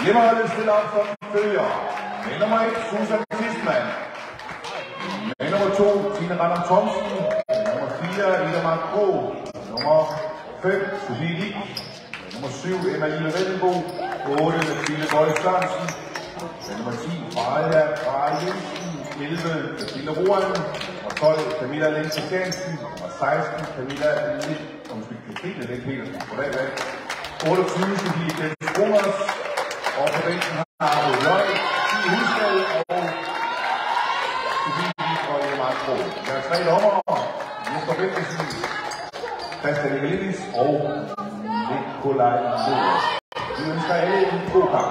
Hjemmeholdet stiller op som følger. Med nummer 1, Susan Tisman. Med nummer 2, Tine Randam Thomsen. Med nummer 4, Ida Mark Bro. Nummer 5, Sofie Wig. Med nummer 7, Emma-Lille Vellenbo. 8, Mathilde Bøje Sørensen. Med nummer 10, Freja Jensen. 11, Mathilde Roan. Og 12, Camilla Linde Christiansen. Og 16, Camilla Katrine Linde Petersen. Goddag, dag. 28, Sofie Kjeld Stromers. Og på bænken har vi Løg, Stig Husgaard og Sofie Wig og Ida Mark Bro. Der er 3 dommere. Jesper Bækkesen, Christian Egelindis og Nikolaj Møller. Vi ønsker alle en god kamp.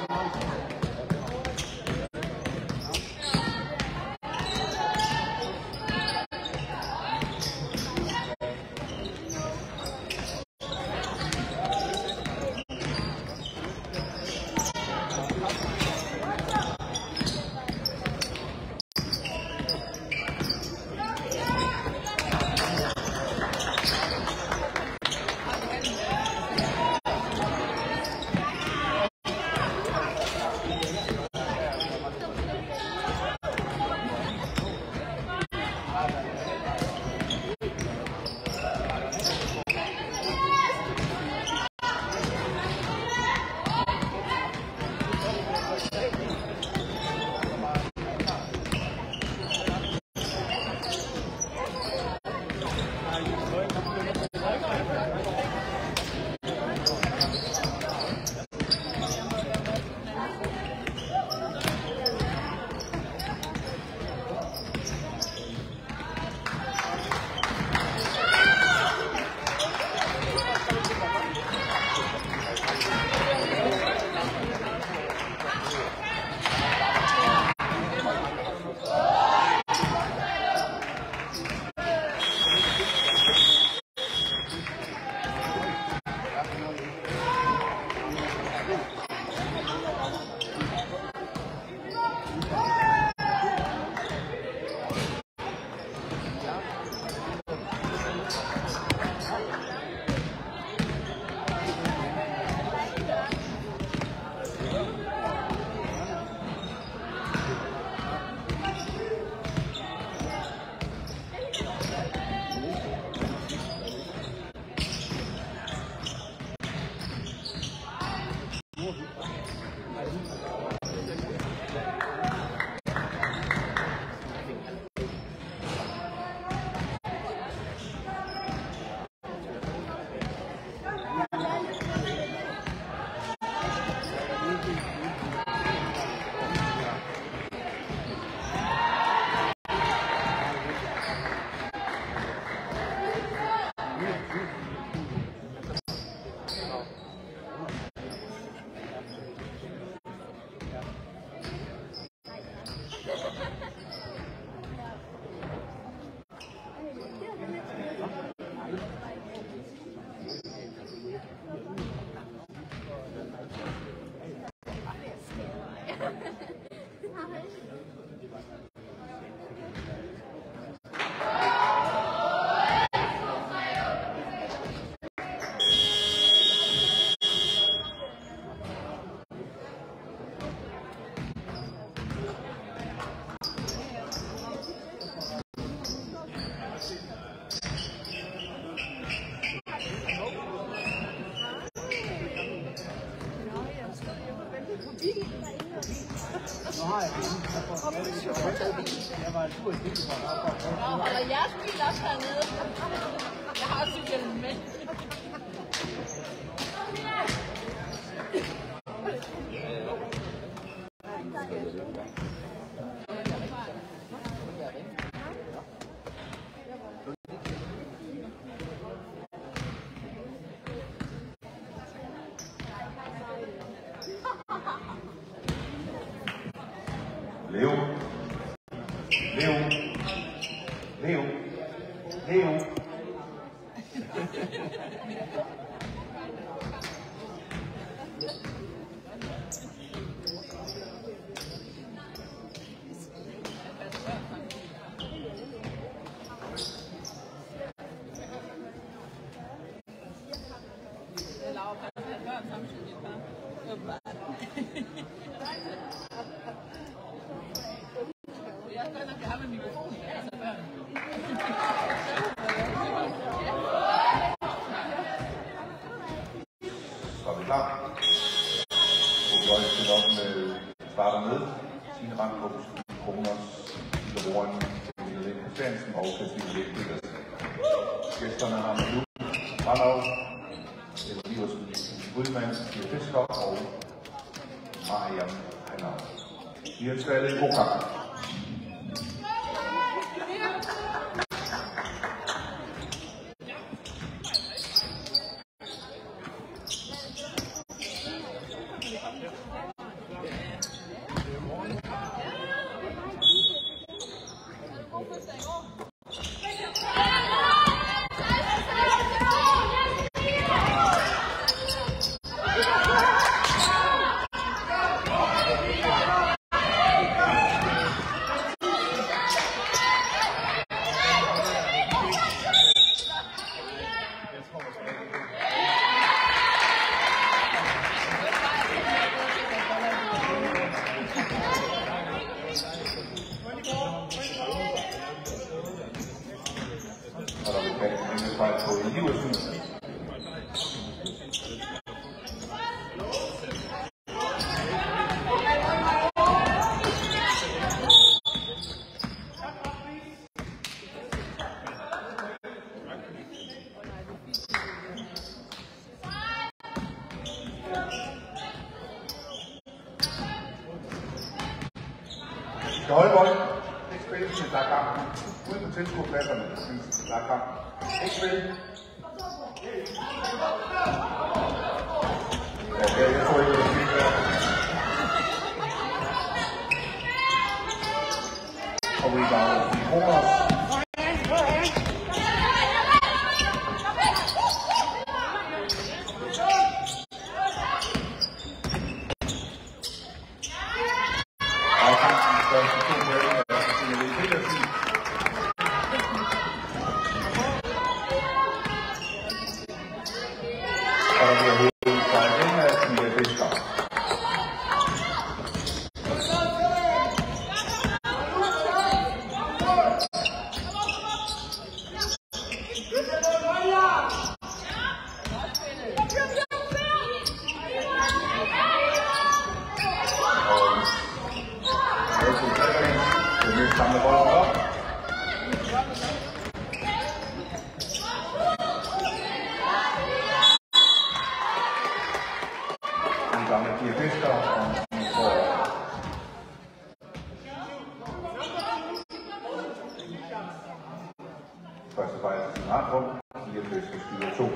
Nu har jeg det. Jeg var en tur i bilen. Holder jeres bil også hernede? Jeg har cyklen med. Leo. Laura, børn samtidig. Så er vi klar. Starter med Tine Randbrugs, Kronos, Loren, Camille Christiansen og Christine Læk Petersen. Gæsterne har med nu Randov, Elias Gudmann, Pia Fisker og Mariam Hanau. Vi ønsker alle en god kamp. Og der vil tage en fejl på Eliasen. Vi skal holde bolden. Ikke spille, hvis der er kamp. Uden på tilskuerpladserne, hvis der er kamp. Ikke spille. Ja, jeg tror ikke, det er fint der. Og vi var i Kronos. Samle bolden op. En gang med Pia Fisker og første fejl til sin Randrup. Pia Fisker skyder 2.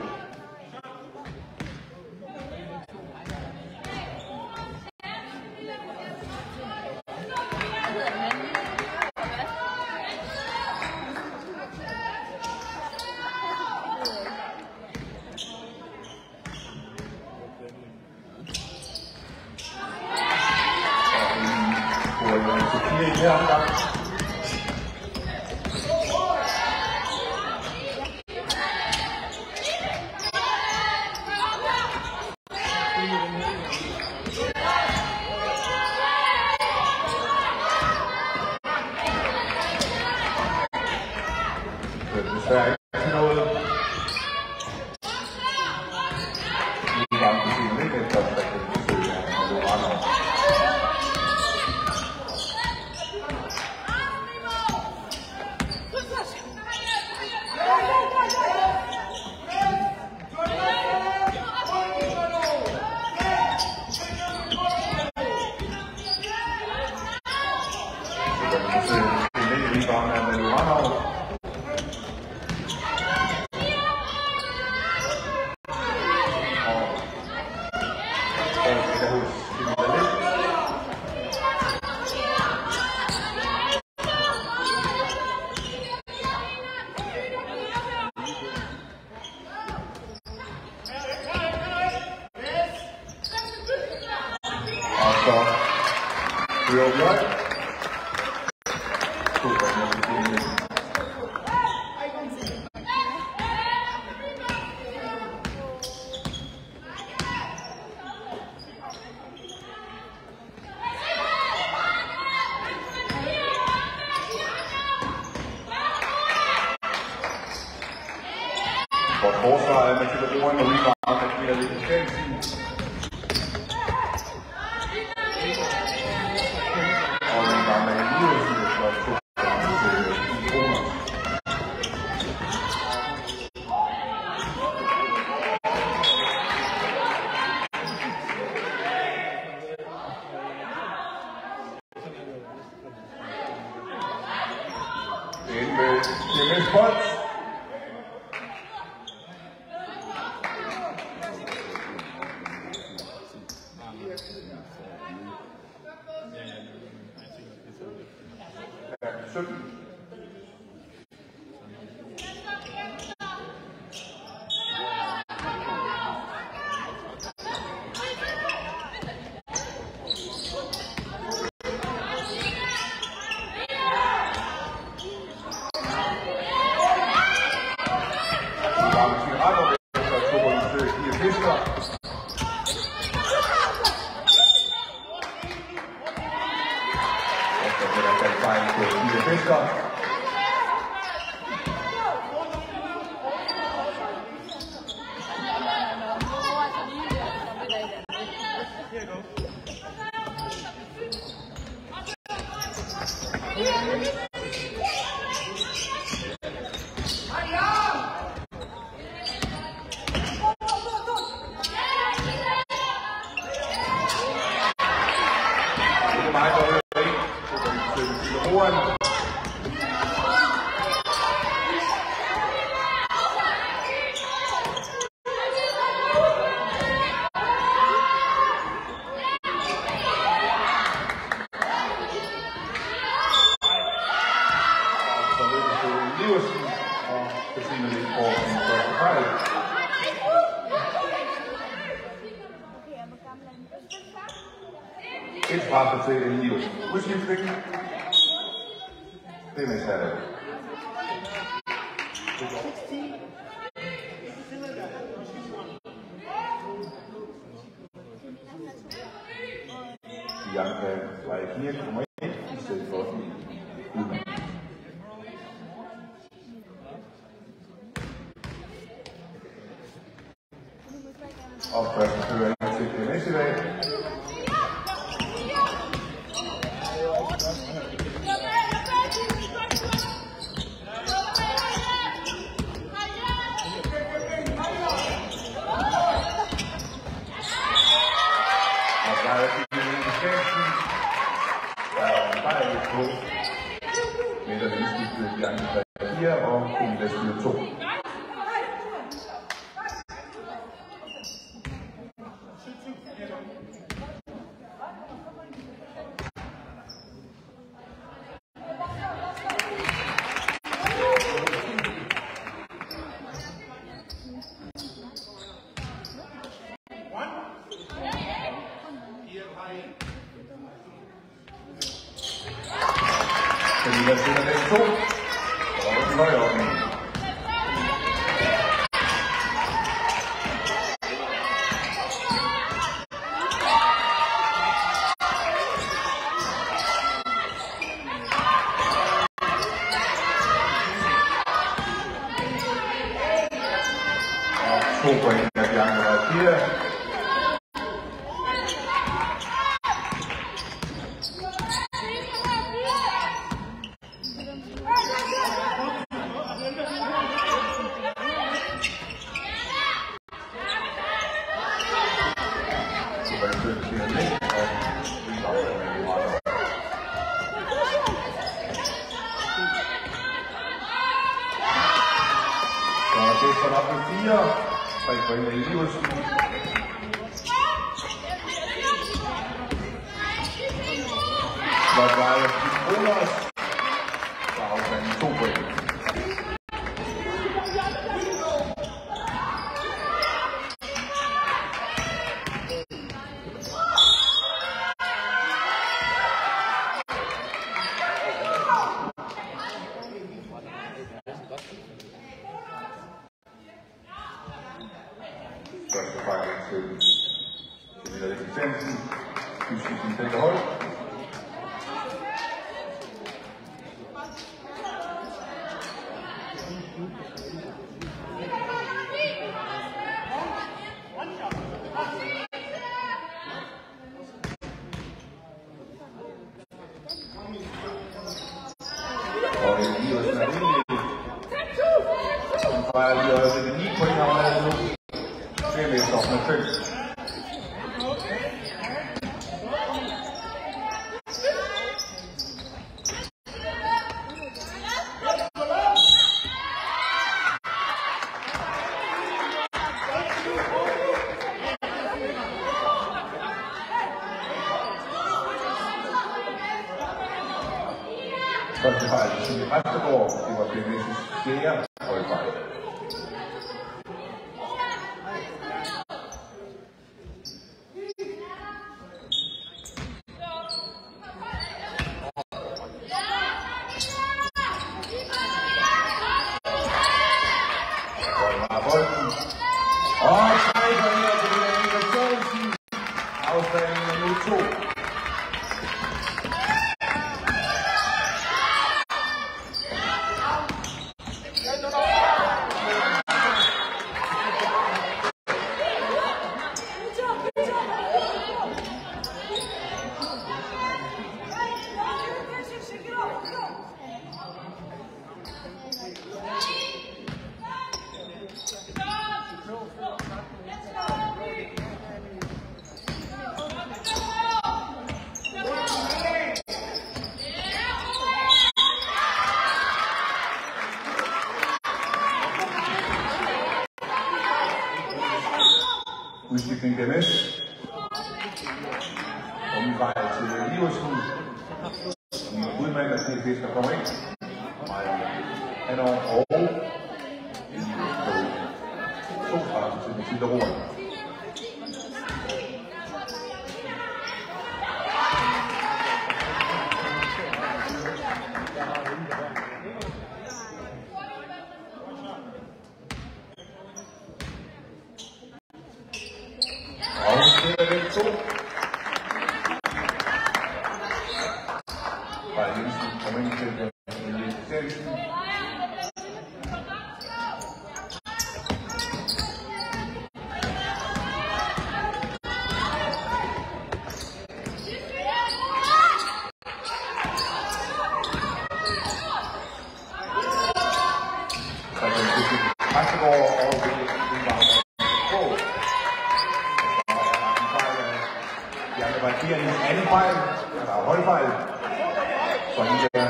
Desværre ikke noget. Nu er gang på siden lidt efter, at der kan besøge af Lorano. Så kan besøge en lidt i gang med Lorano. forsvaret med Tilbroen og rebound af Camilla Lidensen. Og rebound med Eliasen, der slår 2 til Kroner. Ind med Jens Bolt. Et straffe til Eliasen. Udskiftning. Det er med her. Bianca Leiknier kommer ind i stedet for Udman. Og først fører ind til Kenneth i dag. Med der udskiftede Bianca Leiknier og Camilla Styr 2. Camilla Styr 2 og en højordning. Og 2 point af Bianca Leiknier. Det er op med 4. 3 point af Eliasen. Flot veje af Kroner. Der er afstanden 2 point. Første fejl til Camilla Lidensen. Udskiftning til hold. Første fejl til Signe Præstegård. Det var BMS' fjerde holdfejl. Bolden. Og trækker her til Henrik Sørensen. Afstanden er nu 2. Udskiftning BMS. Omvej til Liversen. En udmand af TFS, der kommer ind. Han og to straffe til Mathilde Rohr. Anden fejl, eller holdfejl, for de der.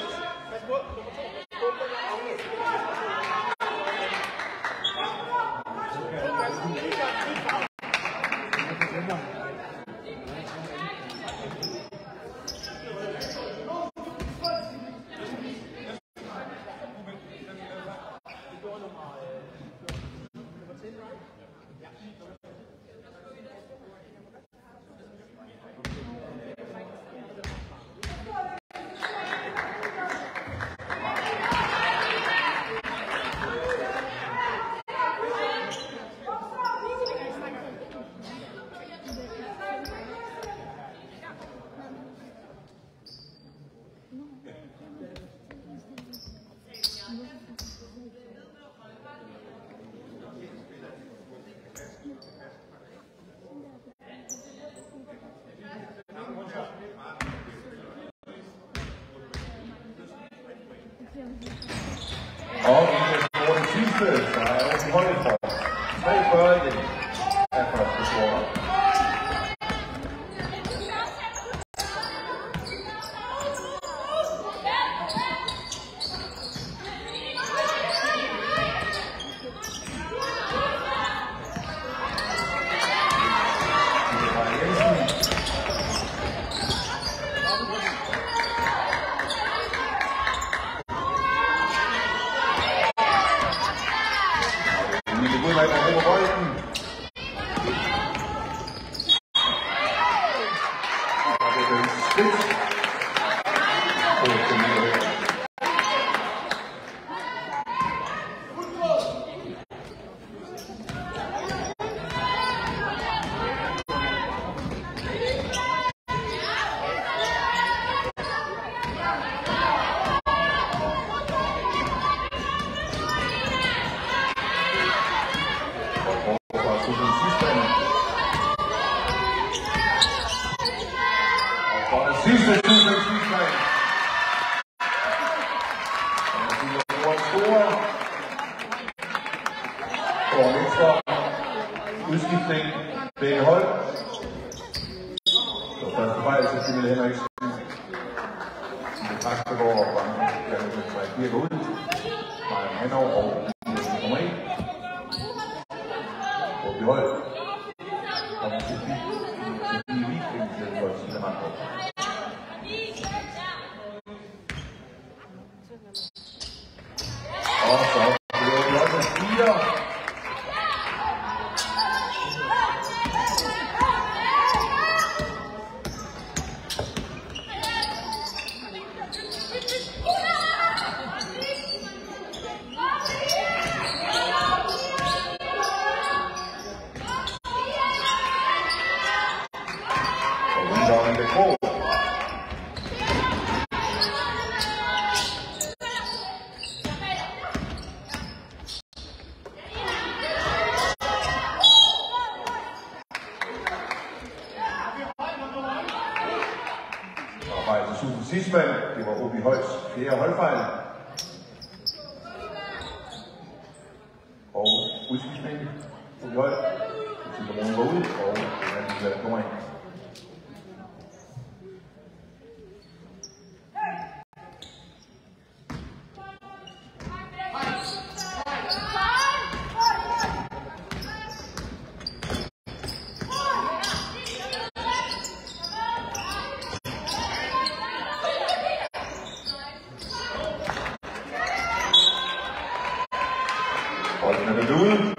Og vi får den sidste, så er også holdet for 43 igen af første scorer. Sidste Tyskland. Og venstre udskiftning begge hold. Så første fejl til Simil Henriksen. Det Præstegård og Brandon går ud. Marian Hanov og kommer ind. Og vi hold. Kommer til Visning til Signe Præstegård. Susan Sisman, det var Obi Højs 4. holdfejl. Og udskiftning. Obi Høj, Simon går ud, og det kommer ind. Bolden er ude.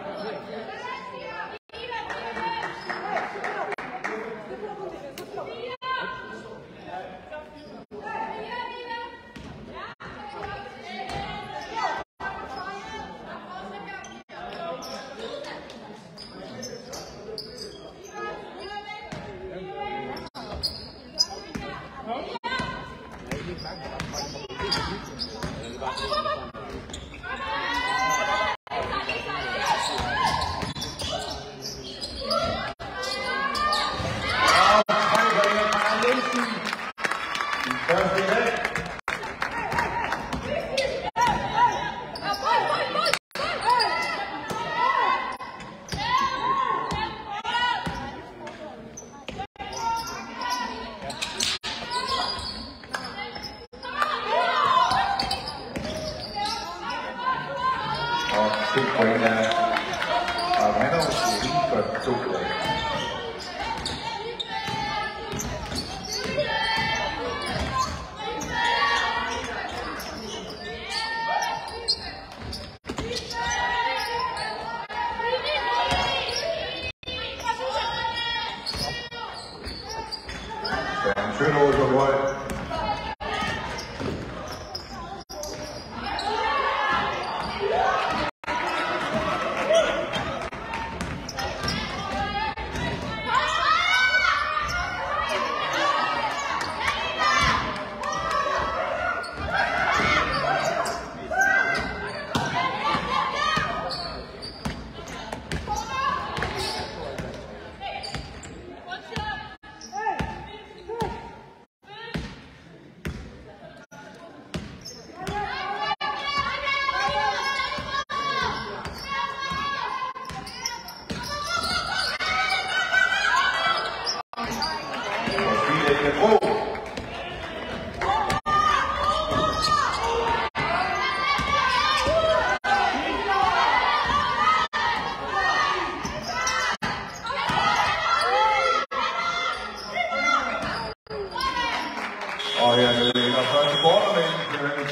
Og jeg lægger første bordermænd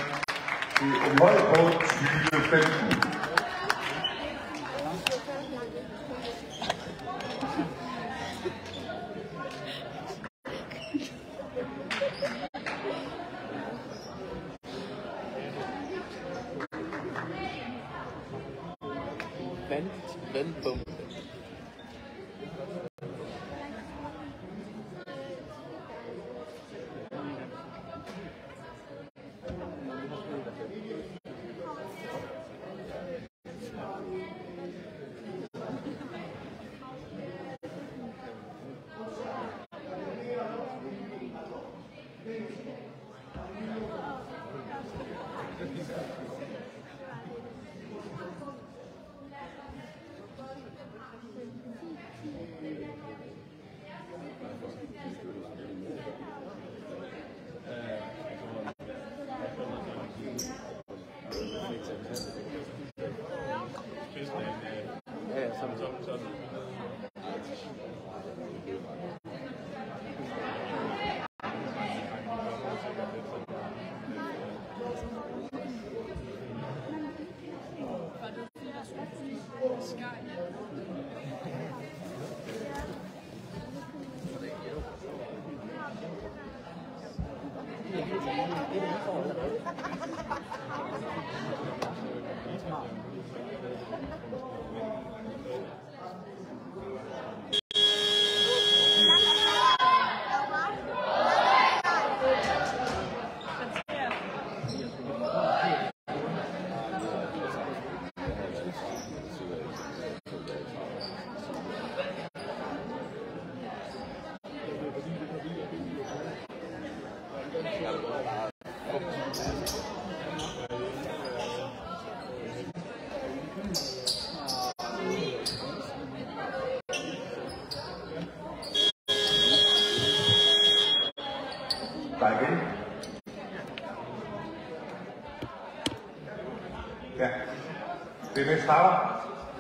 til en høj på 20-15. Vandbombe. Der igen. Ja. Det er det starter.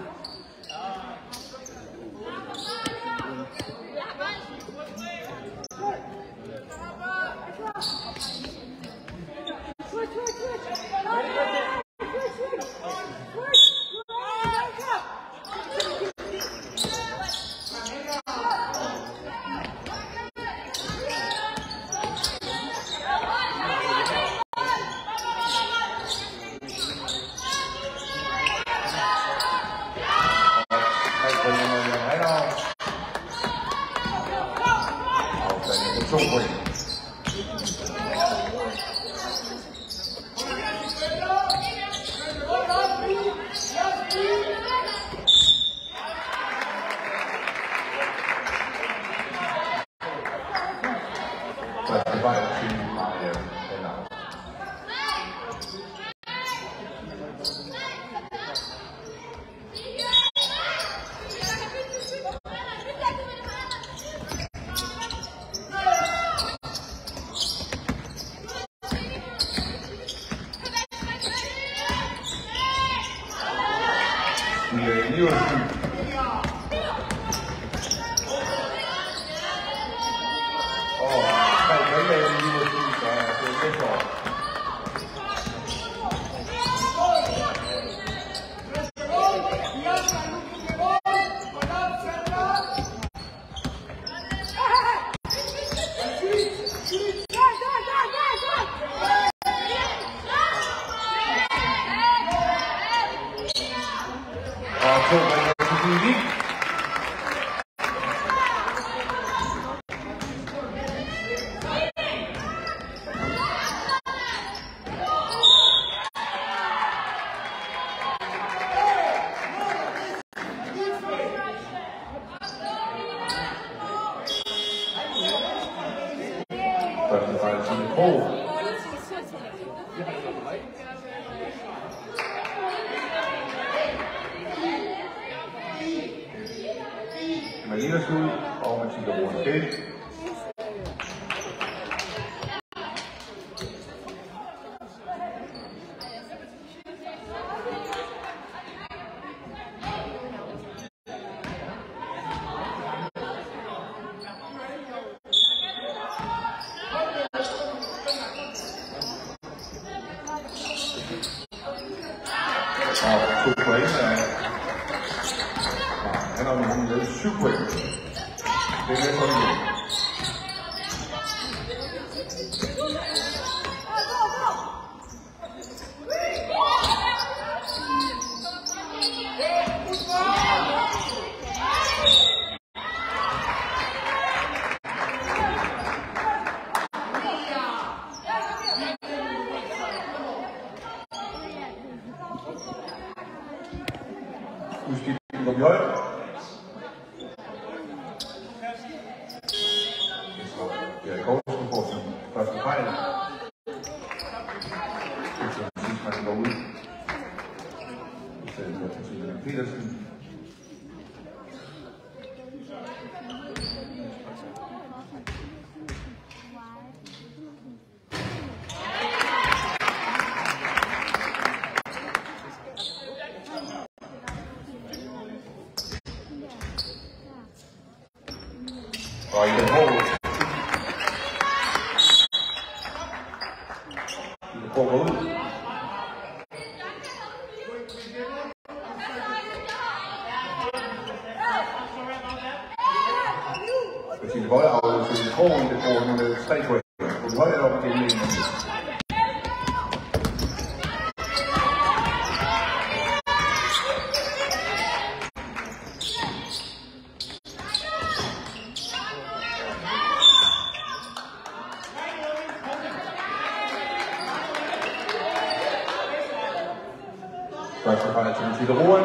Første fejl til Mathilde Roen.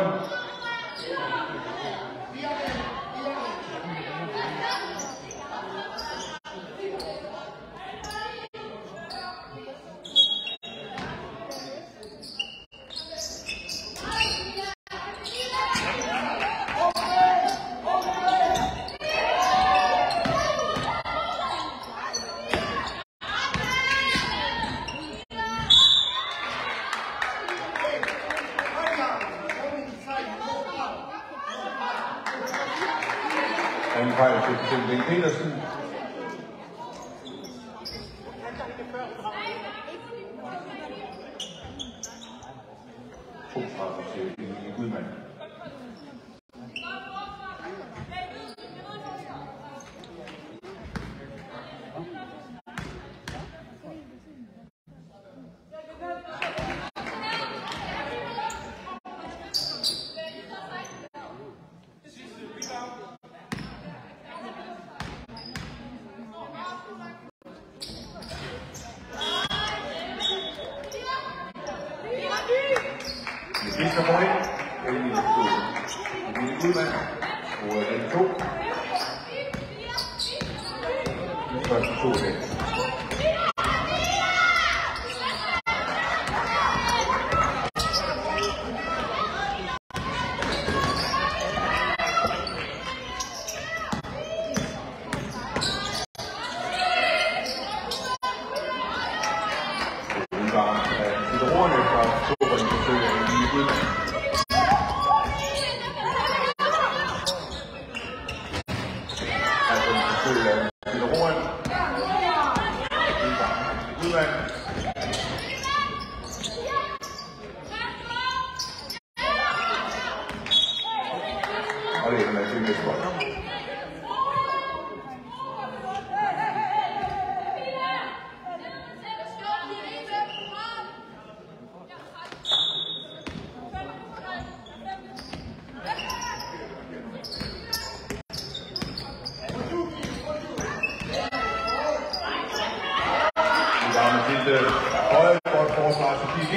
fejl til Bengt Petersen. To straffer til Emilie Gudmann. Sidste point, Emilie Gudmann, og den 2. De første 2 dage. Og det er den til næste bold. Vi var med til høje for et forsvar til PV.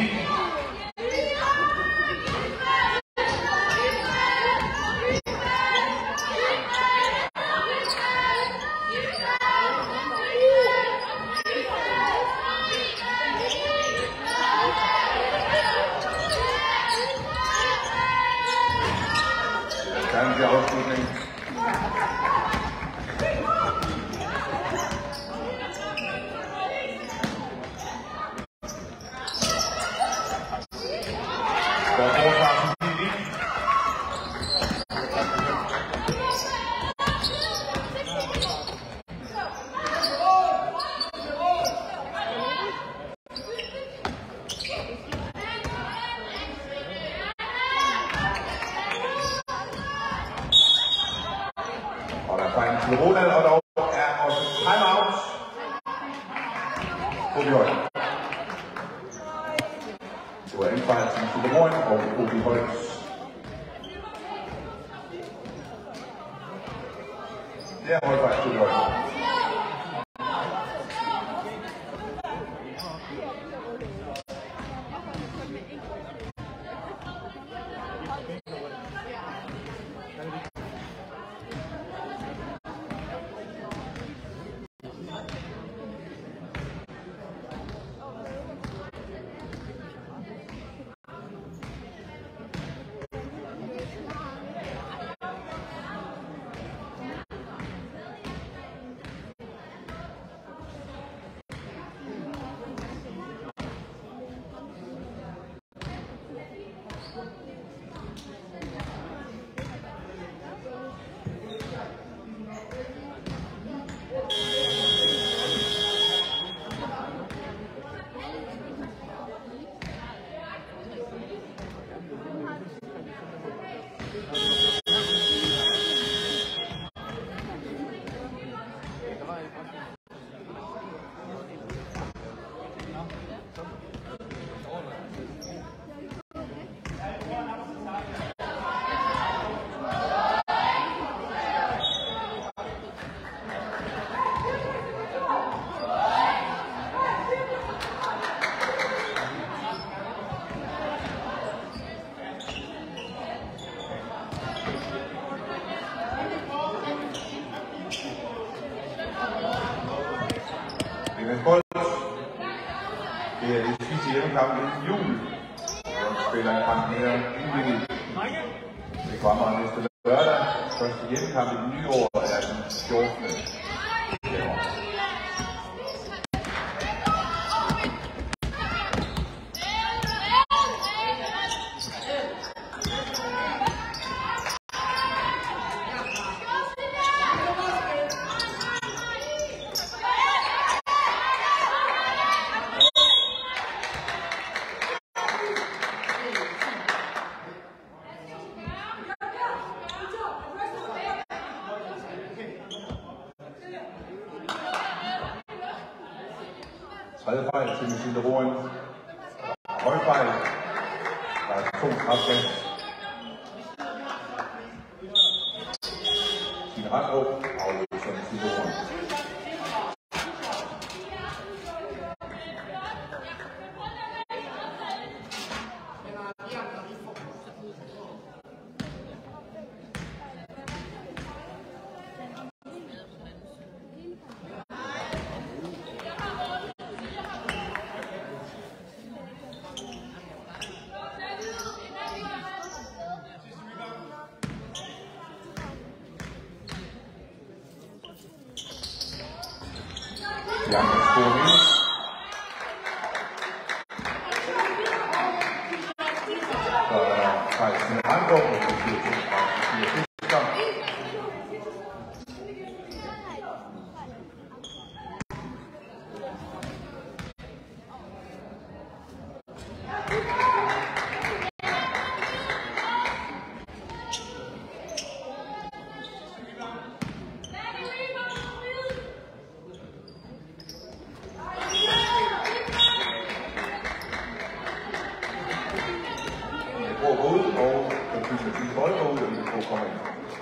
Danke afslutning. Og der er fejl til Ronald, og dog er også timeout på de højde. Det var en fejl til Silkeborg og på de højde. Det er højfejl til de højde. Det er det sidste hjemmekamp inden jul. Og spiller en kamp mere indviklet. Det kommer næste lørdag. Første hjemmekamp i det nye år er den 14. tredje fejl til Mathilde Roen. Højfejl. Der er 2 strafkast. Sin Randrup afløser Mathilde Roen. Bianca Skåne. Så er der fejl til Randrup, og det bliver 2 straffe. Går ud, og den fysiske til bold går ud, og vi får komme ind.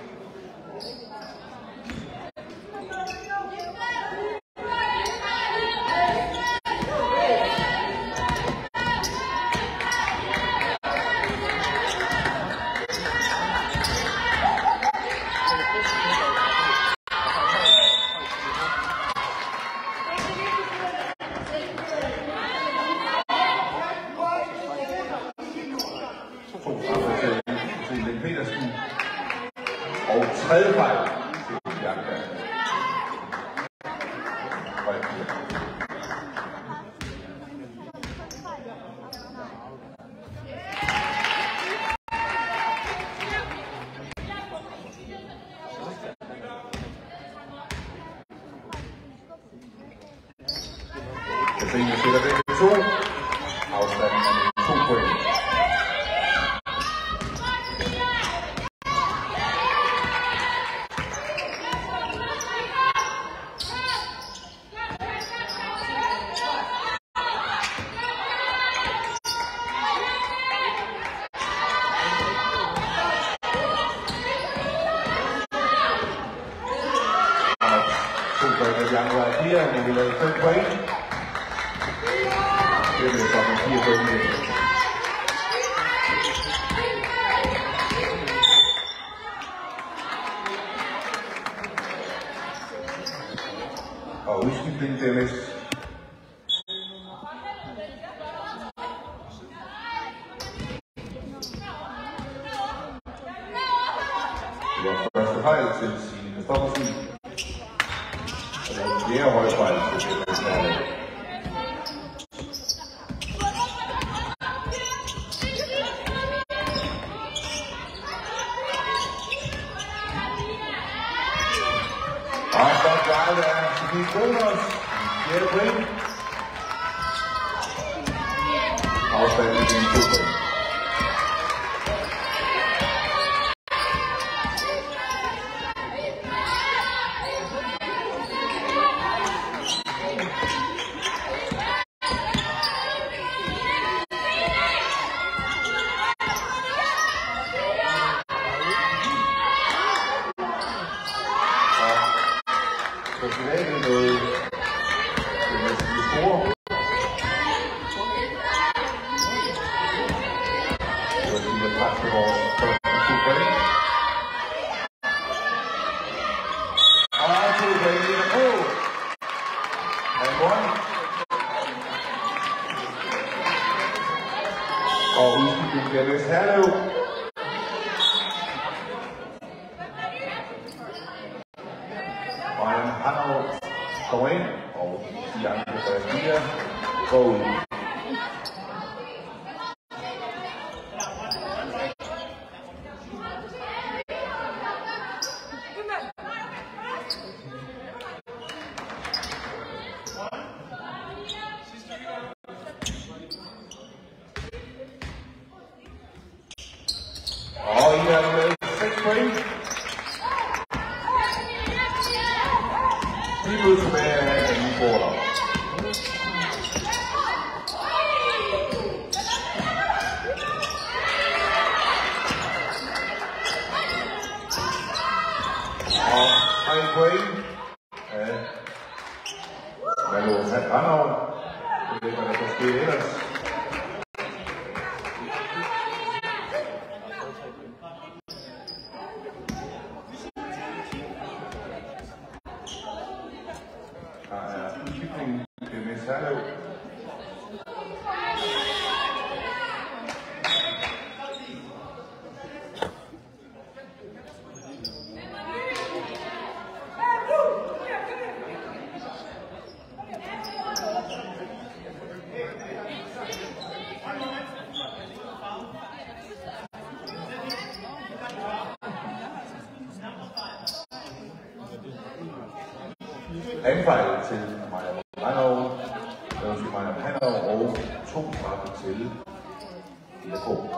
Og tredje fejl til Bianca. Katrine sætter begge 2. Afstanden er 2 point. Bianca er 4, men vi lavede 5 point. Det bliver så med 4 point igen. Og udskiftning Dennis. Det var første fejl til Signe Kristoffersen. Og det var flere højfejl til det her. Og så er det Sofie Kronos, 4. point. Afstanden til 2 point. Så tilbage med noget store. Det var lige at presse vores første 2 point. Og 2 point i det på. And 1. Og udskiftet Dennis Herlev. Brian Hanau kommer ind, og Bianca Skåne går ud. Og I er med 6 point. Vi er tilbage af en ny quarter. point af Malo Ranau. Det ved, hvad der kan ske ellers. Der er udskiftning til Niels Herlev. Anfejl til Maja Ranau, Maja Ranau og 2 straffe til IFK.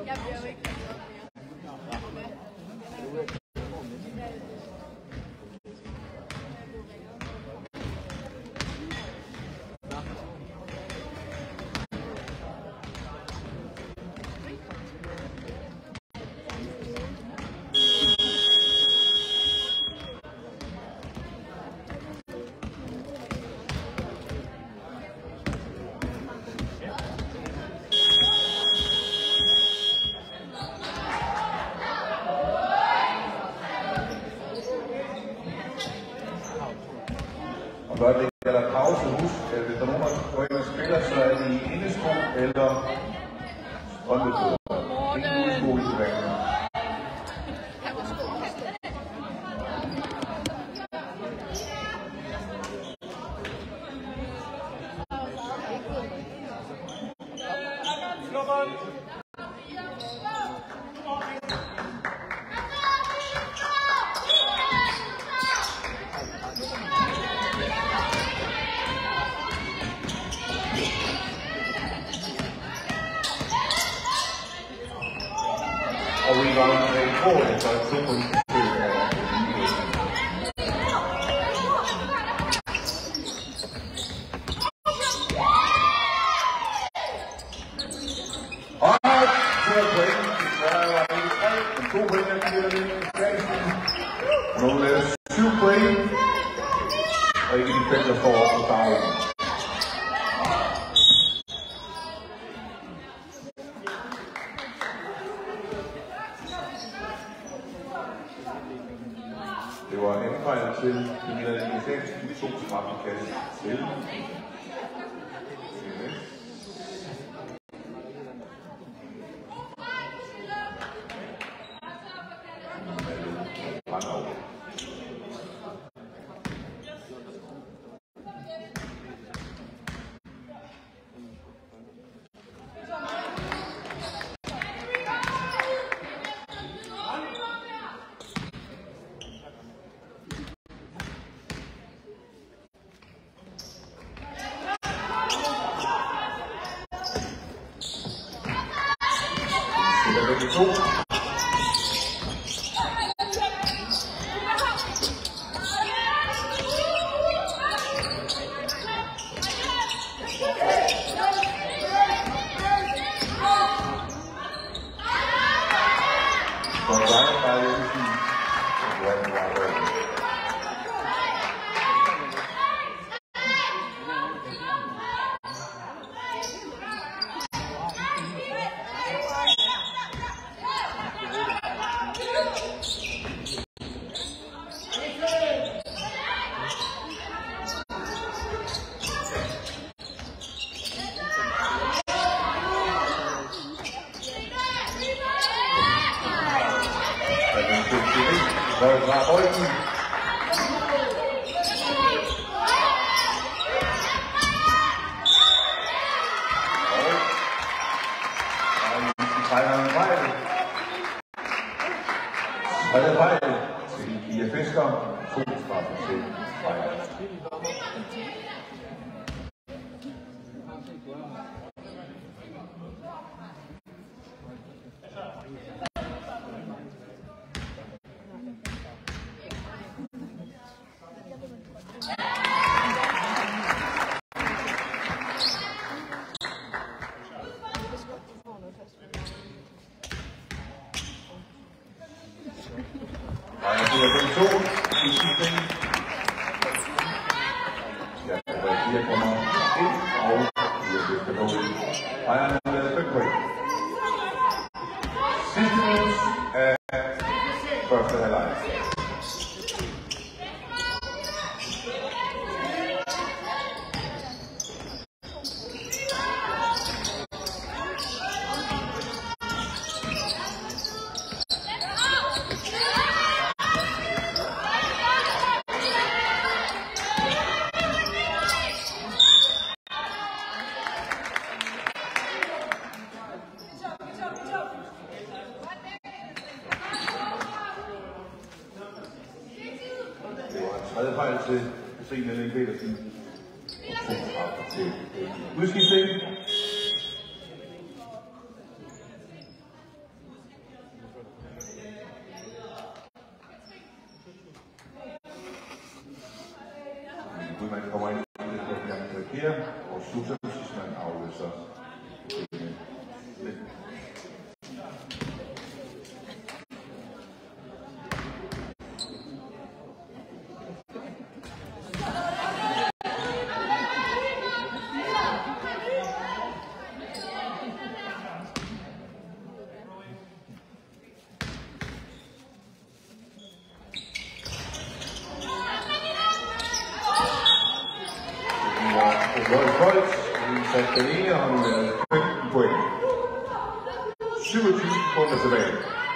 Jeg bliver jo ikke mere. Og når det gælder pause, husk, at hvis der er nogen, der går ind og spiller, så er det i indesko eller strømpefødder. Ingen udsko i tilbage. Og rebound med 4 efter 2 point til og 2 point til Sverige og 1-3, men 2 point efter det Spanien. Og nu er det 7 point, og ikke de 5, der står op på starten. Det var anfejlet til den amerikanske 2 straffekast til. Det er 2. Tredje fejl til Pia Fisker, 2 straffe til Fejl. Det er den 2 i sidste. Ja, det er 4 kommer ind, og det er Fisker dog. Ejerne med 5 point. Sidste minut af første halvleg. Tredje fejl til Katrine Elling Petersen. Og 2 straffe til udskiftning. kommer ind til Bianca Kjær, og Susan Sisman afløser. Bold, sat den ene, og har nu været 15 point. 27 sekunder tilbage.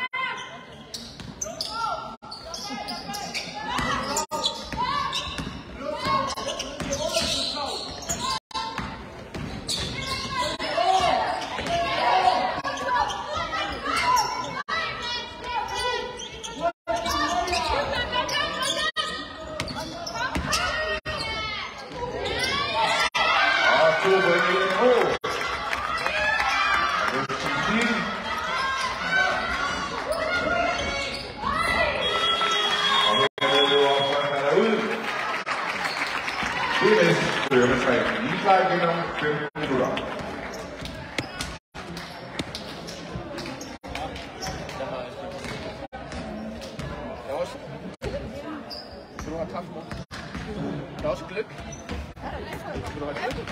Der er også gløb. Skal du have gløb?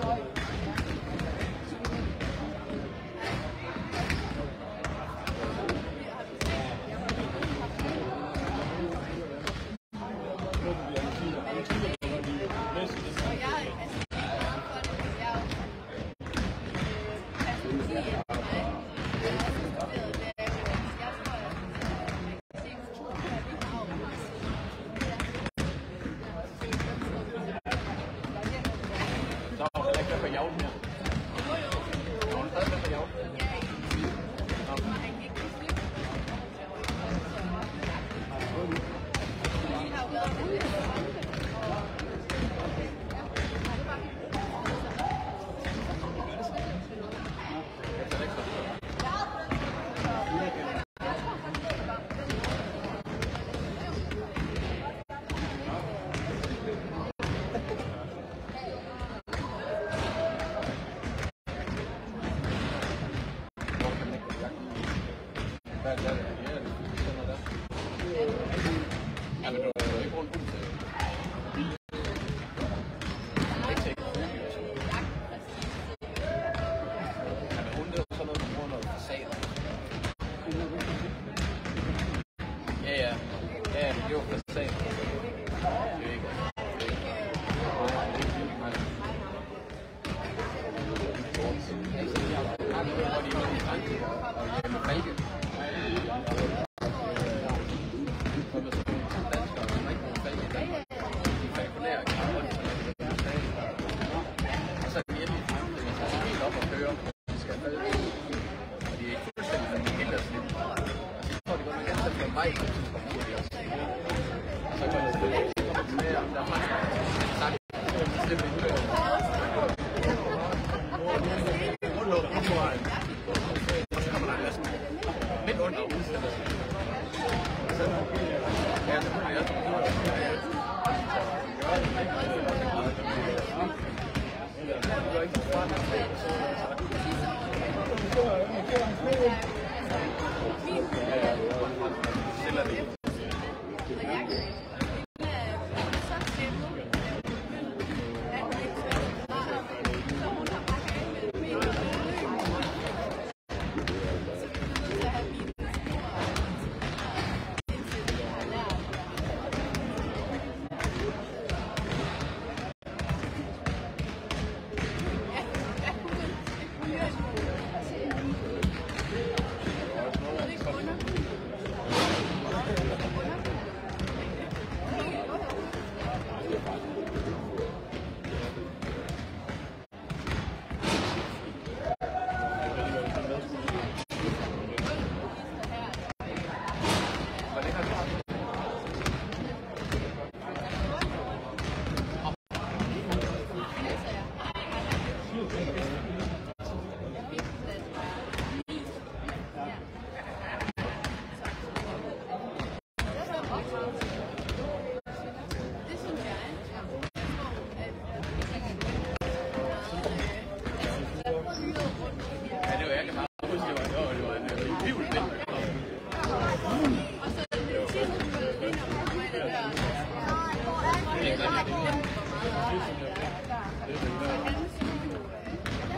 Ja,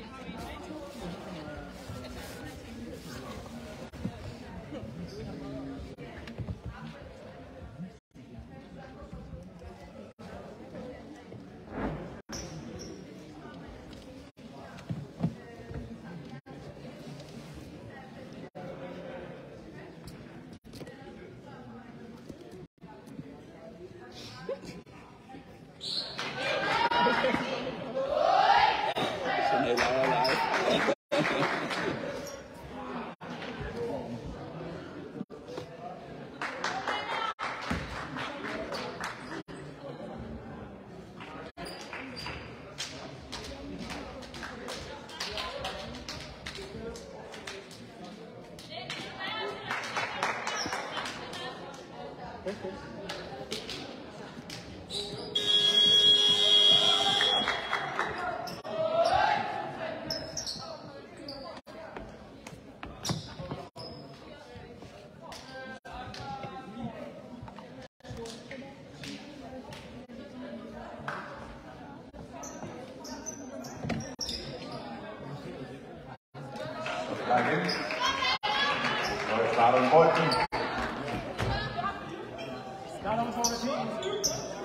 Igen. Og jeg starter med bolden. Starter med forholdet.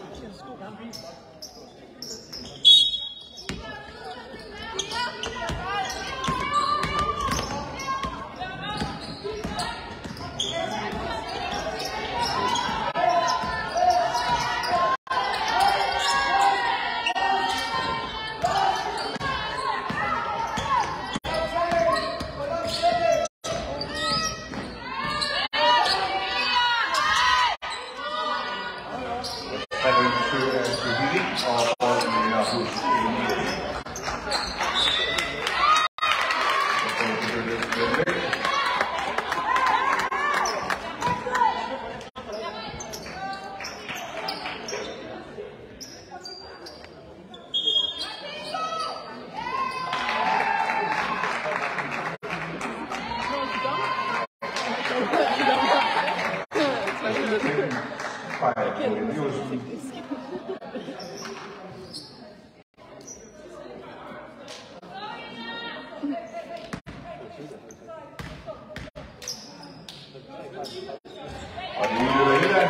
Og det er Lorena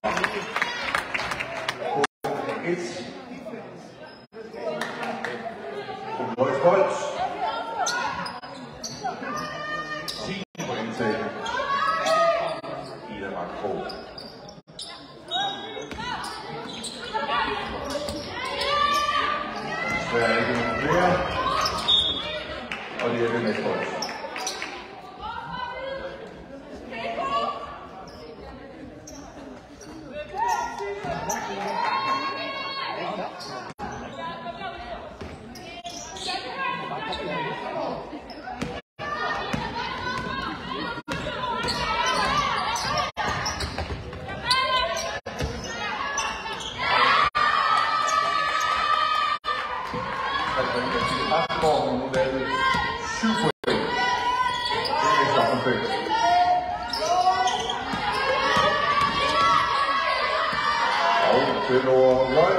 på 1. På Højsbold. 10 point til Ida Markbo. Så er ikke nogen flere. Og det er det næste hold. Afgården nu lavet 7 point. Det er så perfekt. Og til over Løg.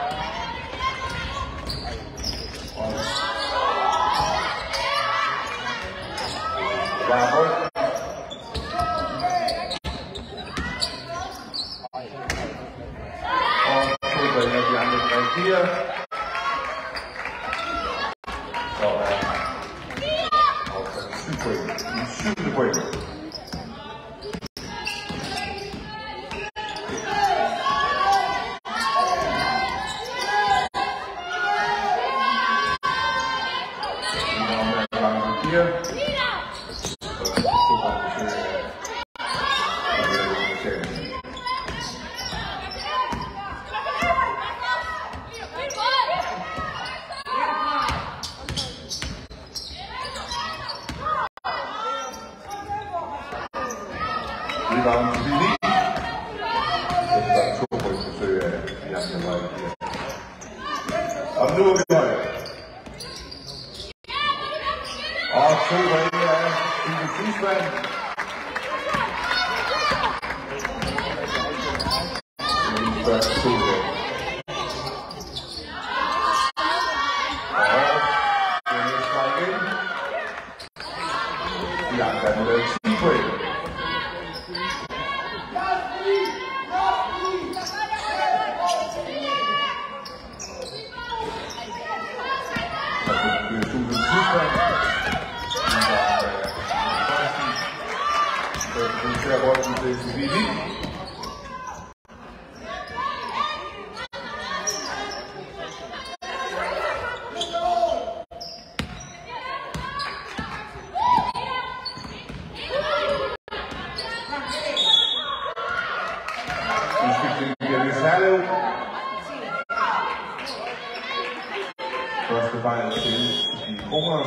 Og Høj. Og to bringer de andre 3-4. Rebound til Billy. Efter 2 point forsøg af Janne Høj. Og nu er vi høj. Og 2 point af Stine Friismann. Den første 2 point. Og den næste igen. Bianca må lave 10 point. Første fejl til Sofie Kroners.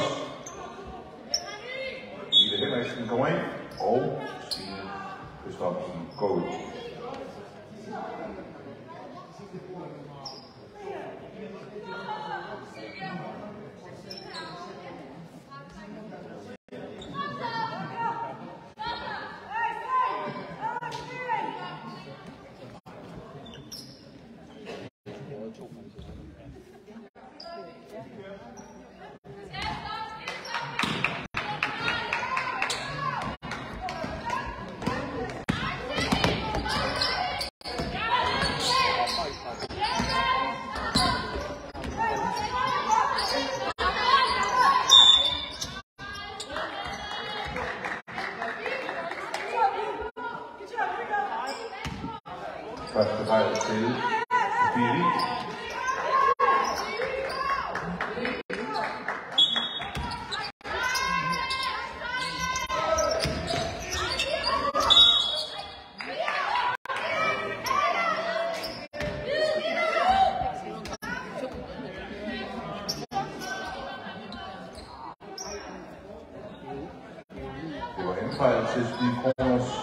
Ida Henriksen kommer ind, og Stine Christoffersen går ud. Første fejl til Billy. Det var en fejl til Sofie Kroners.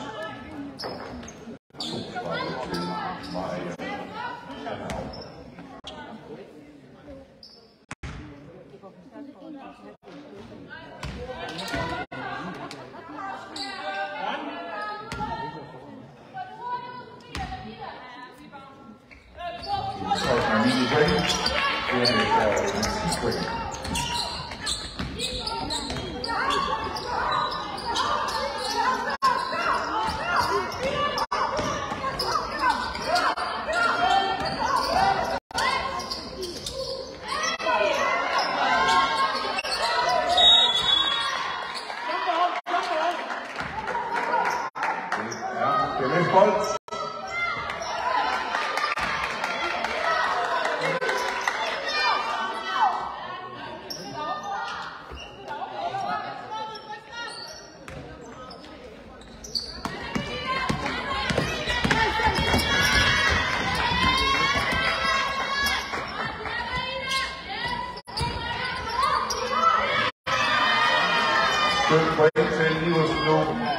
Good point til Livs Blå.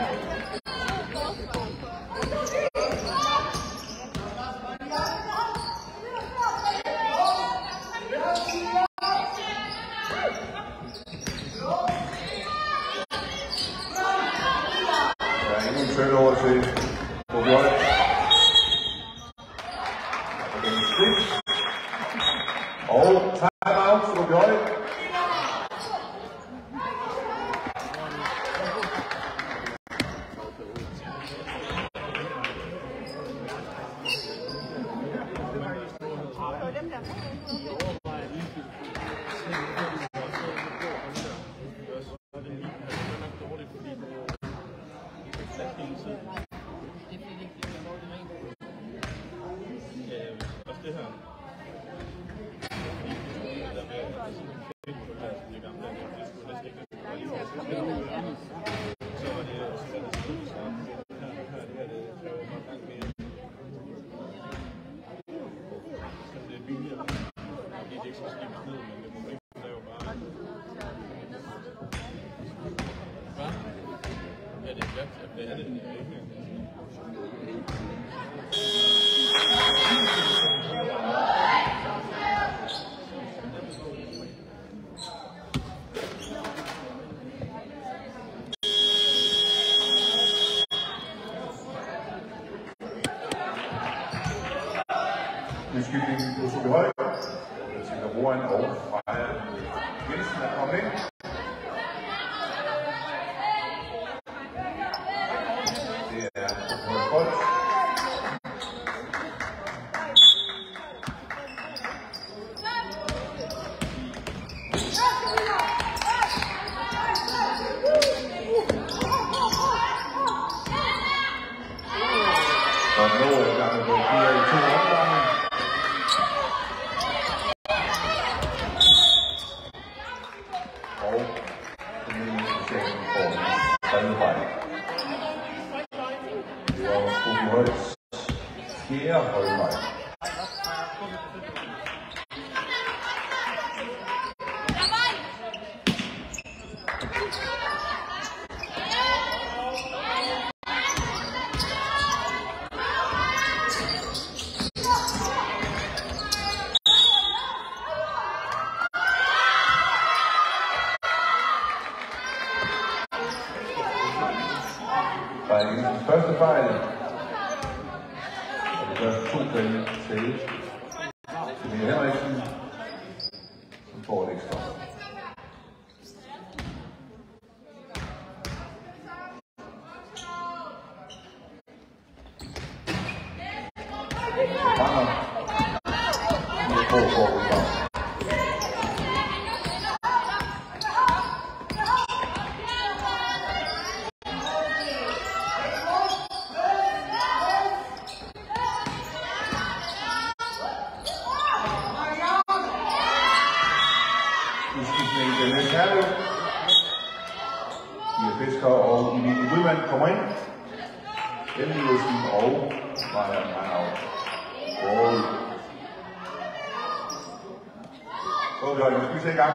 Der er ingen søn over til Bobjøj. Og time-out til Bobjøj. Udskylningen på Sofie Høj. Til Roan og Freja Jensen er kommet ind. Og formidlingsstationen får tredje fejl. Det var Tobi Højs fjerde højrefejl. Den første fejl, og de første 2 point til Mia Henriksen, som får et ekstra. Fisker og Emilie Rydman kommer ind. Elliotsen og Maja Meinau. Så vi holder, nu skal vi se i gang.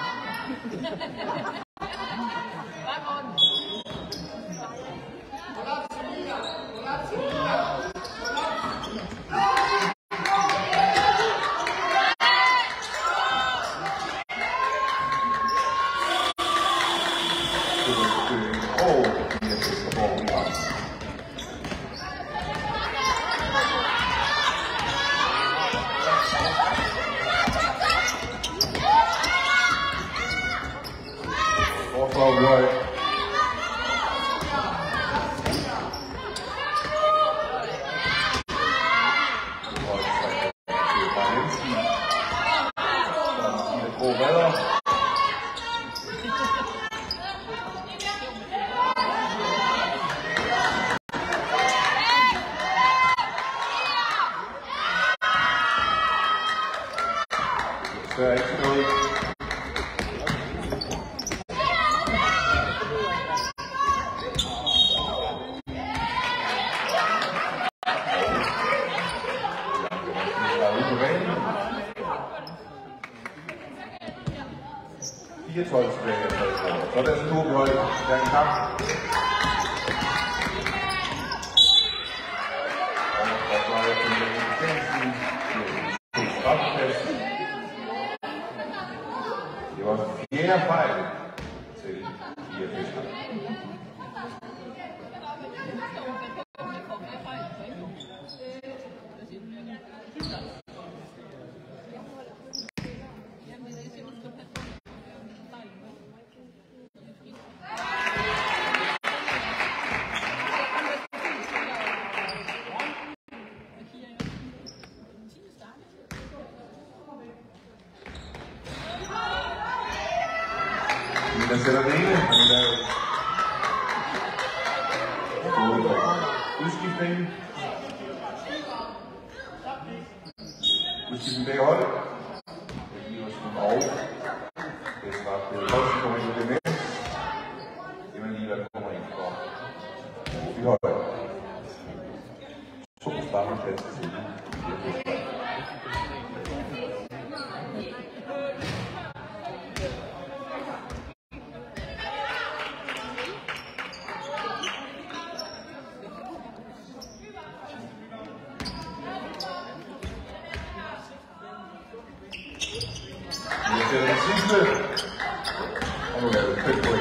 Der er ikke noget. Tilbage. Så er det altså Tobi Høj, der er en kamp. Og så er jeg på Mikkelsen til straffeplads. Det var fjerde fejl til Pia Fisker. Den sætter det ene, og den laver udskiftning. Udskiftning begge hold. Iversen og det er snart det Holsten kommer ind i det næste. Emma Liva kommer ind for Tobi Høj. 2 straffeplads til det er den sidste, og nu laver vi 5 point.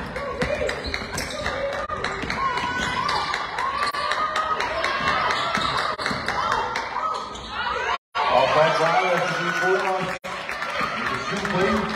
Og Frank Weiler til de kroner, det er 7 point.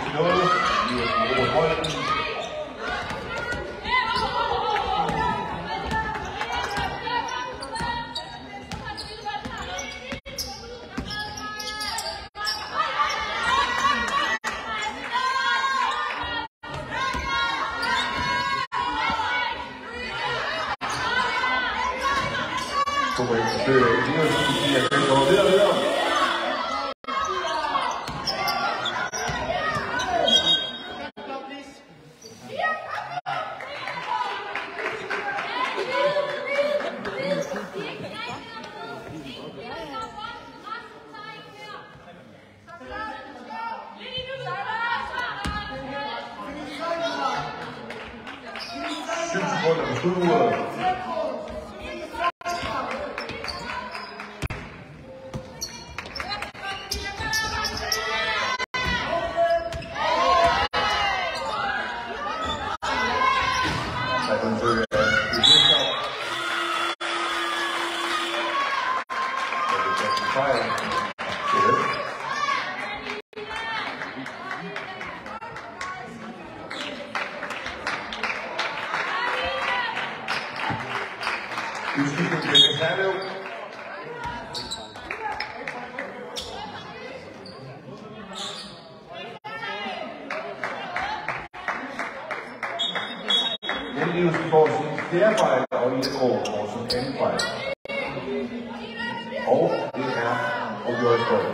noget. Elias Robert Holten. Elias får sin fjerde fejl, og Ildegaard får sin anden fejl. Og det er afgjort skåret.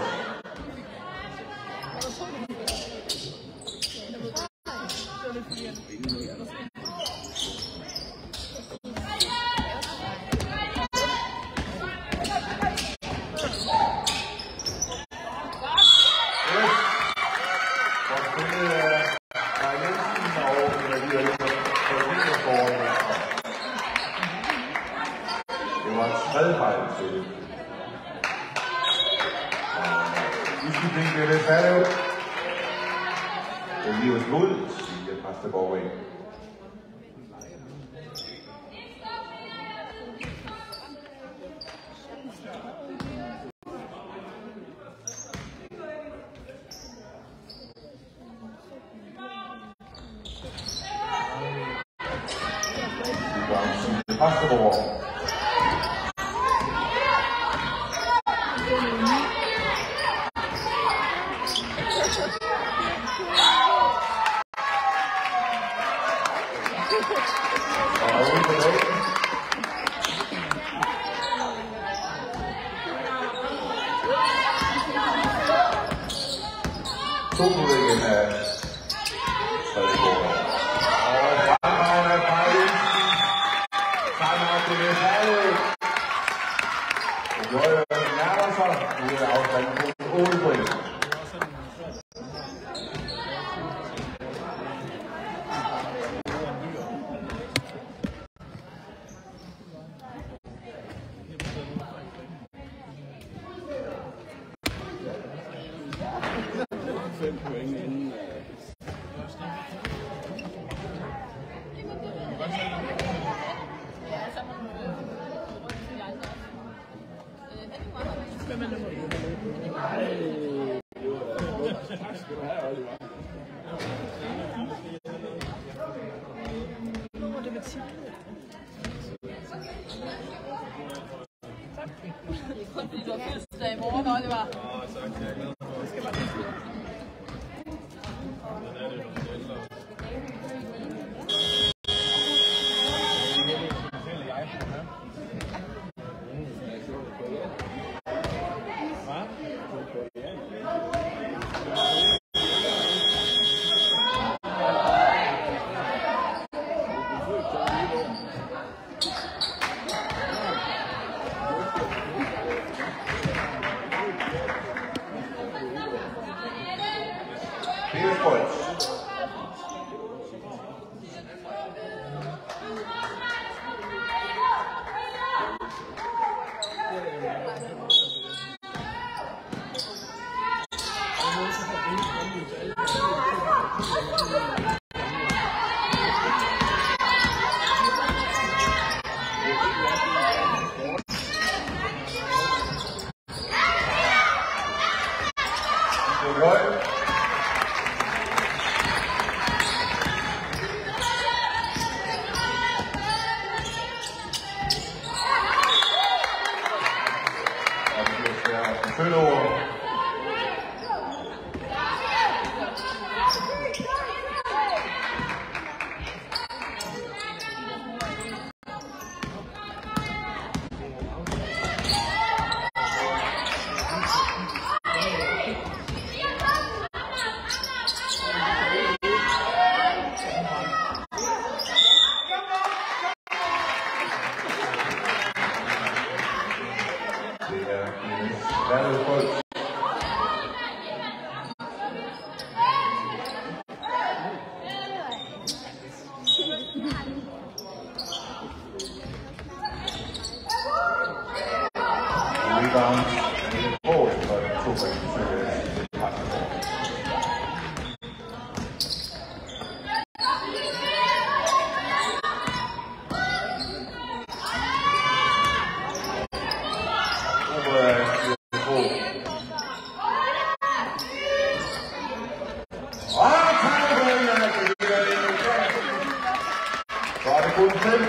Elias mod siger Præstergaard af. Præstergaard.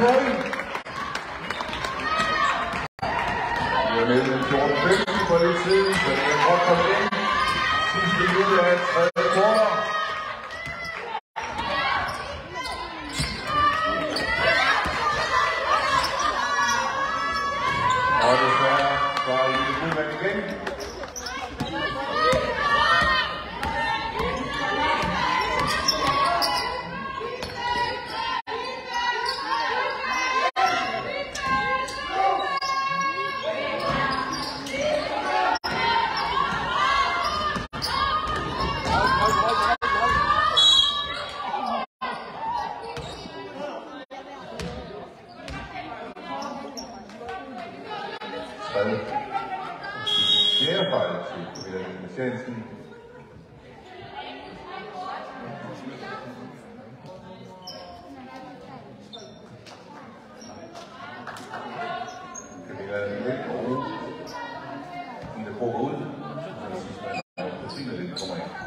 point. Vi er mellem 14-15 på det siden, så det er godt for den. Sidste minut af tredje kvartal. Og desværre var I det udvalg igen. Fjerde fejl til Wilhelm Christiansen. Camilla Lille og Ida Borud. Og sidst er Christina Lille kommer ind.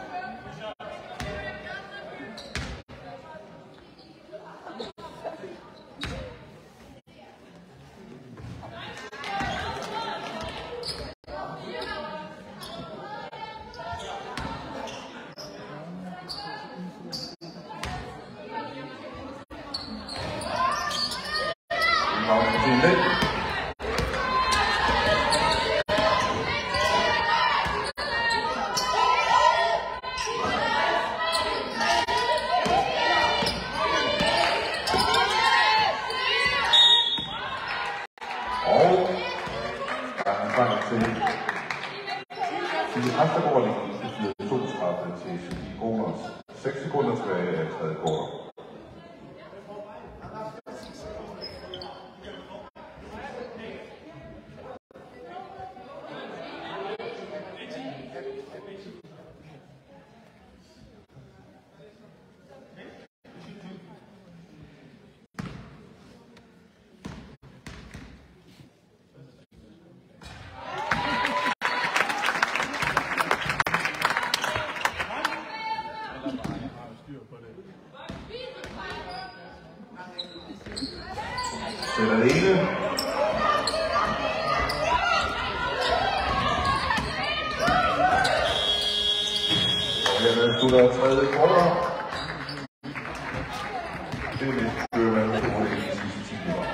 Sætter det ene. Og hermed slutter tredje kvartal. Det er lidt kører man på de sidste 10 minutter.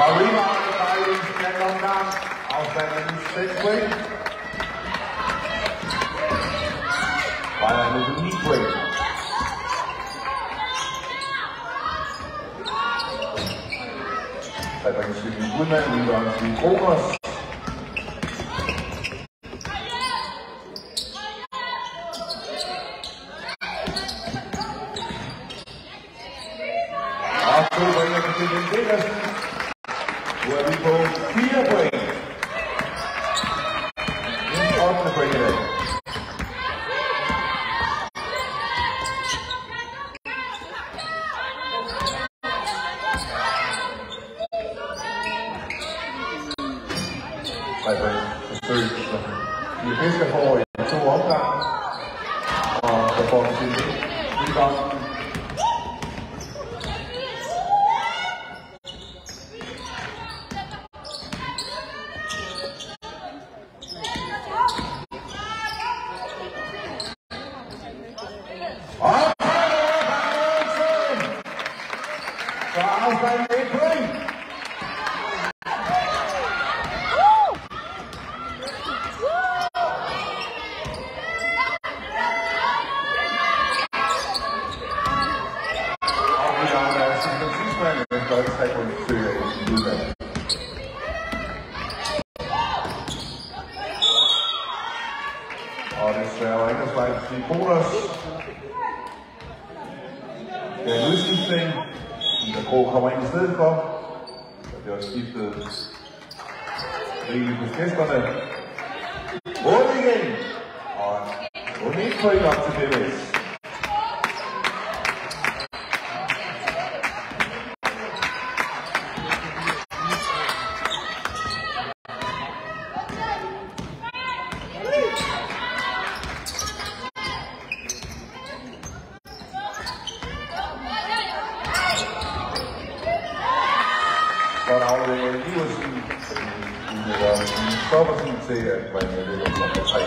Der er rebound fra i den anden omgang. Afstanden 6 point. Bayern med 9 point. Der bringer Svend Gudmand, Mille Svend Kronos. Og så bringer Christian Petersen. Nu er vi på 4 point. En 8. point i dag. Forsøg, som vi fisker for i 2 omgange, og så får vi til udgangen. Og så afstanden 1 point. Og desværre var ikke at svejle til Kronos. Det er en udskiftning. Ida Krog kommer ind i stedet for. Der bliver også skiftet rigeligt hos gæsterne. 8 igen. Og 8 point op til DBS. Godt afleveret Iversen, stopper sin til at bringe det op på 3.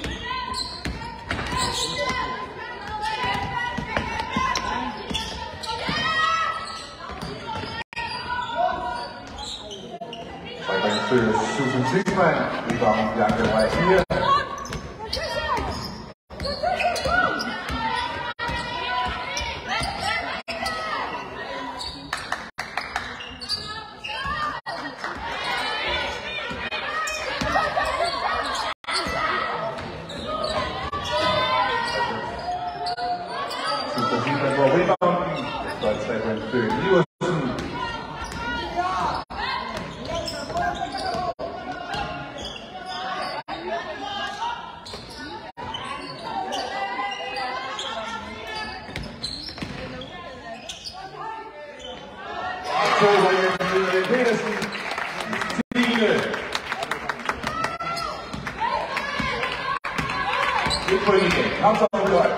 Så bringer Susan Sixman, udgangen Bianca Vejsier. Der går rebound, så er 3 point til Iversen. Og så bringer Svend Petersen. 10. 1 point igen. Kom så på det.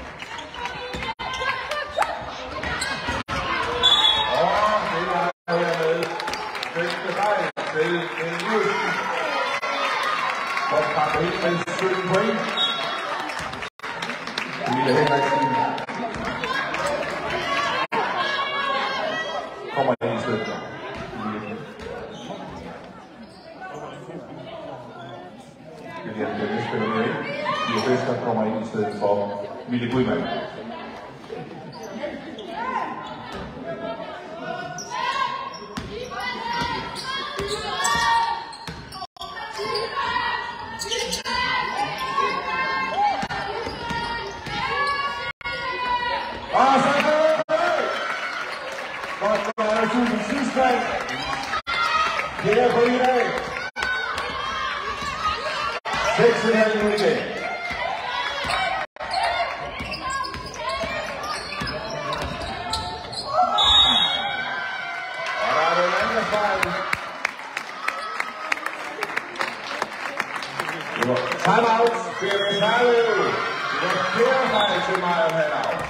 Og pakker ind med 17 point. Emilie Henriksen kommer ind i stedet. Lilian Dennis spiller med ind. Ida Bester kommer ind i stedet for Mille Gudmand. Og så er det! Godt, så er det Susan Sixman. Her på i dag. 6,5 minutter igen. Og der er den anden fejl. Timeout. Fjerre Sejløv. Det var 4 fejl til mig at have af.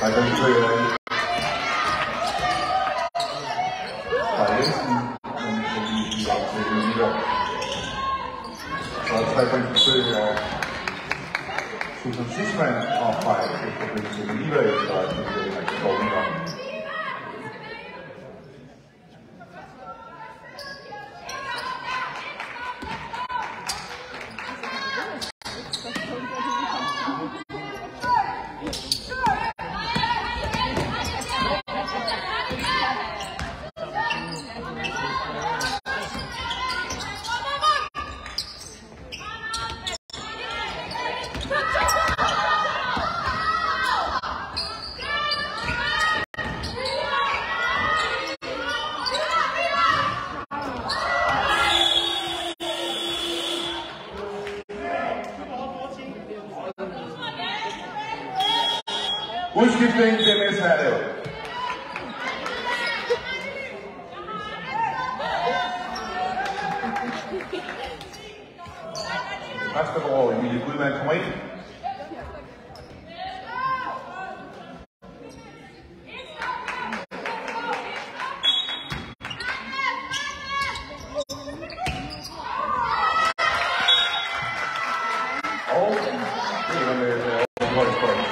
Forsøg af Susan Sisman og fra efterfølgelse med Liva efter at det blev rigtig dårligt om. Udskiftning til Ms. Herlev. Østergaard Emilie Gudmann kommer ind. Og det er med overholdspoint.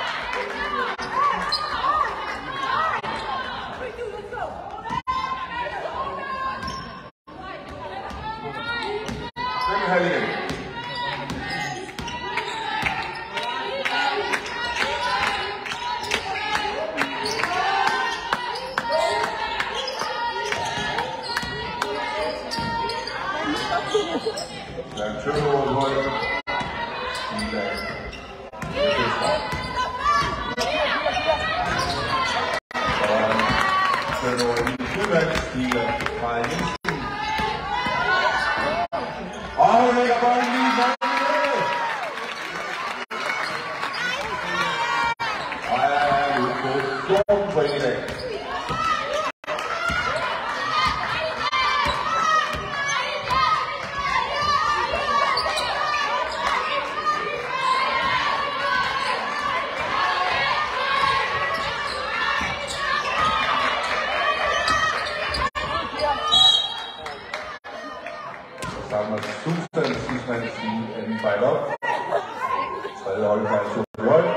Sammen Susan Sisman sige anden fight op. Tredje holdfight så højt.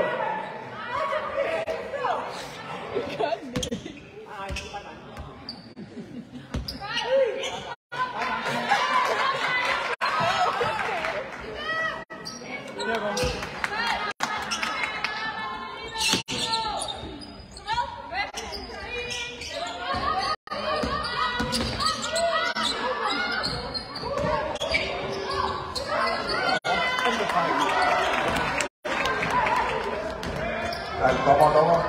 Dommer.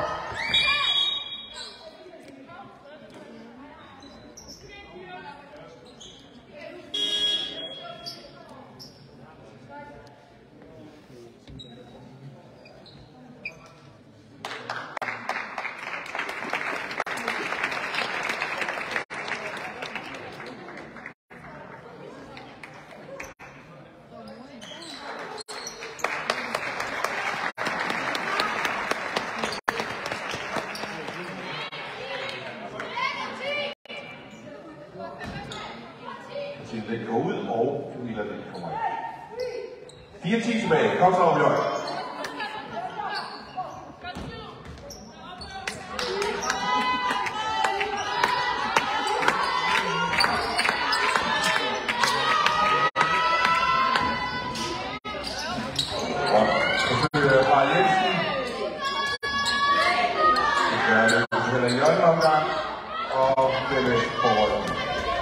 Den går ud, og Camilla den kommer ind. 4-10 tilbage. Kom så, Bjørn. Forsøger fra Jensen. Det gør det Jørgen omgang, og det er forholdet.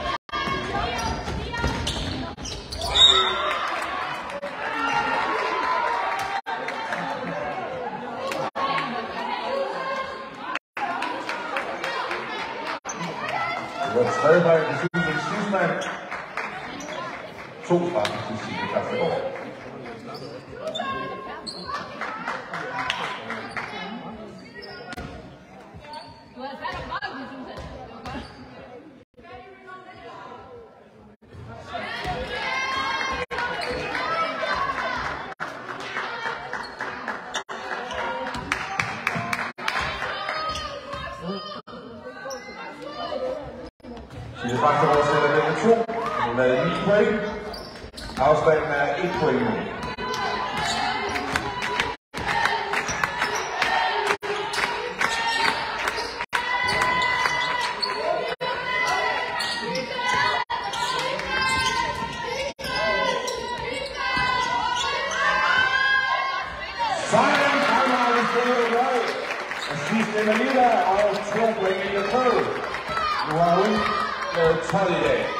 Det var tredje vej til Susan Sisman. 2 straffe til Signe Kastgaard. I det første år sætter den 2. Hun lavede 9 point. Afstanden er 1 point nu. Sejren kommer af stedet røg. Og sidst ender Lilla og 2 point i det prøve. Nu har hun lavet 12 i dag.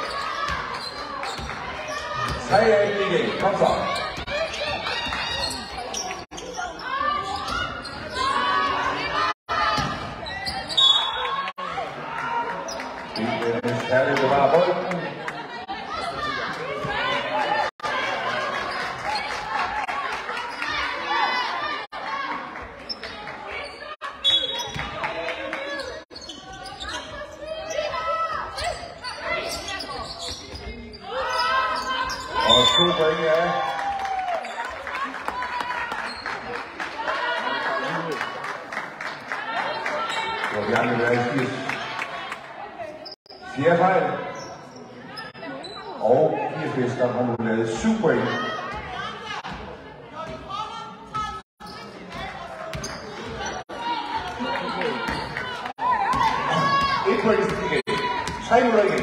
3-1 igen. Kom så. Det er kærligt, det var bolden. Og 2 point af. Hvor vi andre vil have i 80. 4 fejl. Og 84, der har nu lavet 7 point. Et point igen. 3 minutter igen.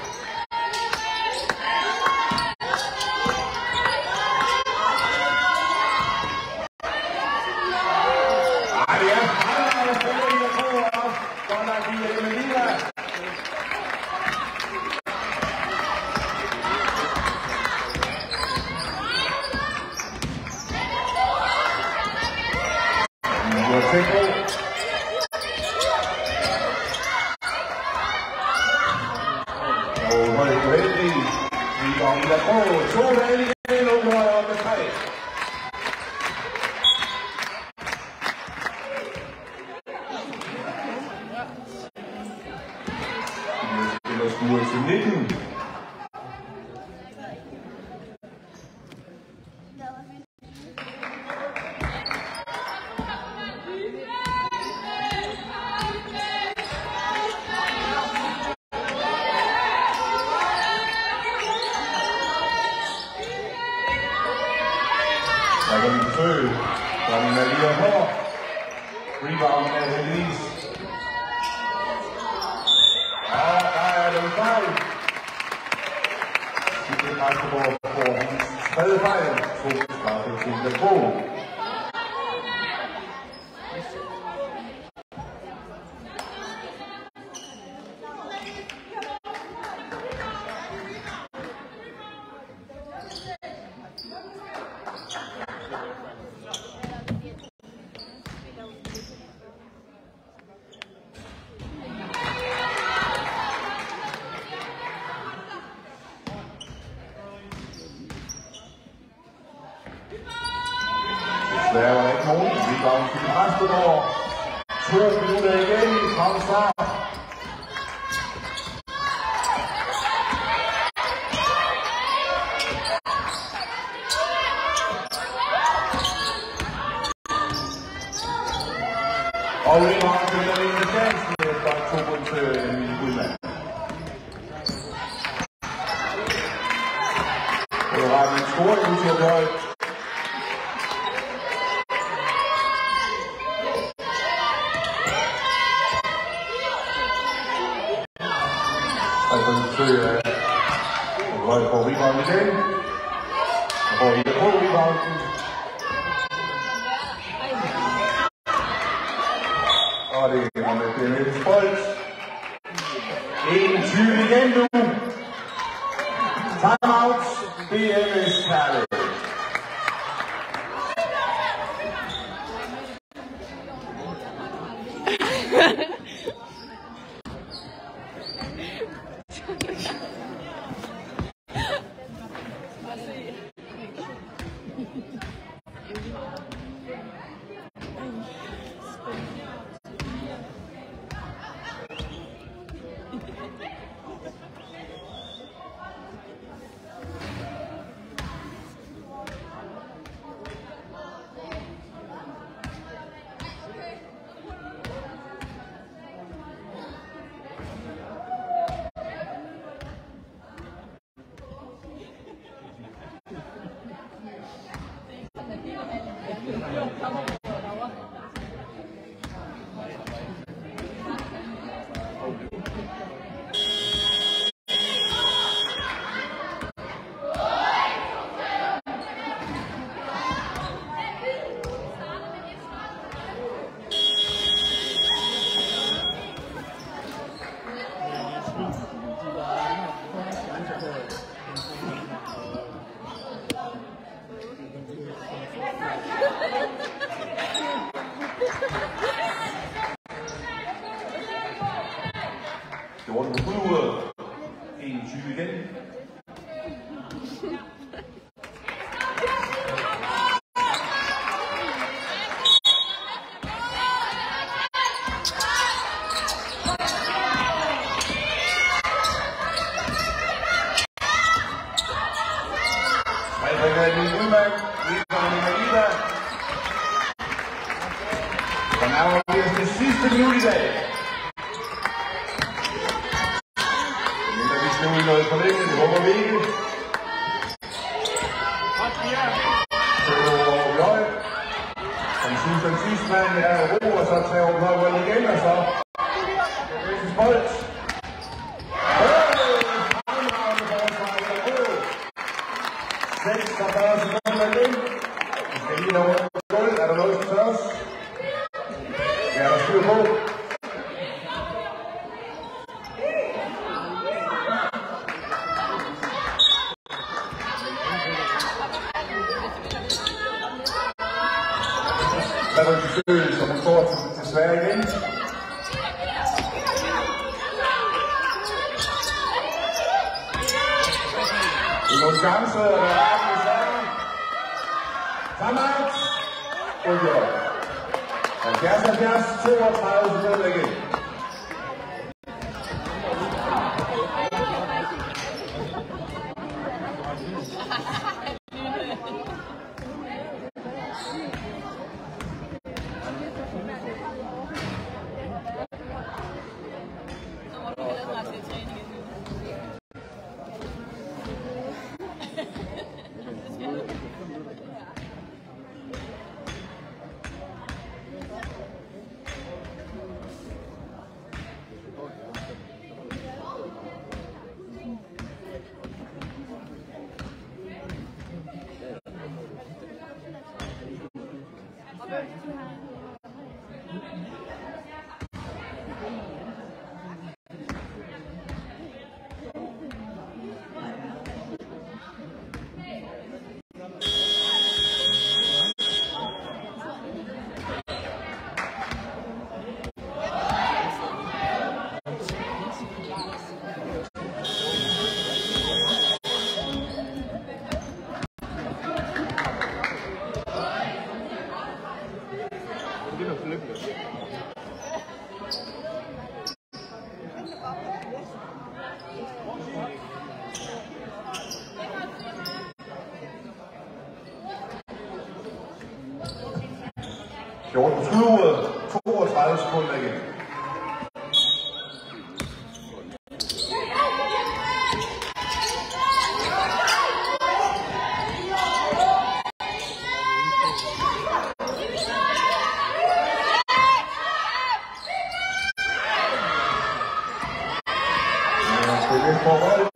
Rebound af Helise. Og der er den fejl. Det er Magdeborg for hans tredje fejl. 2 straffe til den på. Der er ikke nogen. Vi går til Magdeborg. 2 minutter igen. Kom så. Og rebound til Line Jansen efter 2 point til Emilie Guldmann. Det var en stor udtryk. Røg på rebound igen. Og Ida på rebounden. Og det er med BMS bold. 21 igen nu. Timeout. BMS Herlev. 14 ude. 21 igen. Og nu er det det sidste minut i dag. Men vi skal ud noget forlænget, det håber vi ikke. Så Løg, som synes den sidste mand er ro, og så tager hun højt igen, og så det er Bolt. Der er sekunder igen. Vi skal lige have rundt på gulvet. Er der noget, der skal tørres? Ja, der styr på. Der er et besøg, som hun står til Sverige igen. Det er nogle chancer, der er i Sverige. Timeout. Udgjort. 70-70, 32 sekunder igen. Jordan Flyver, 32 sekunder igen. Spil på hold.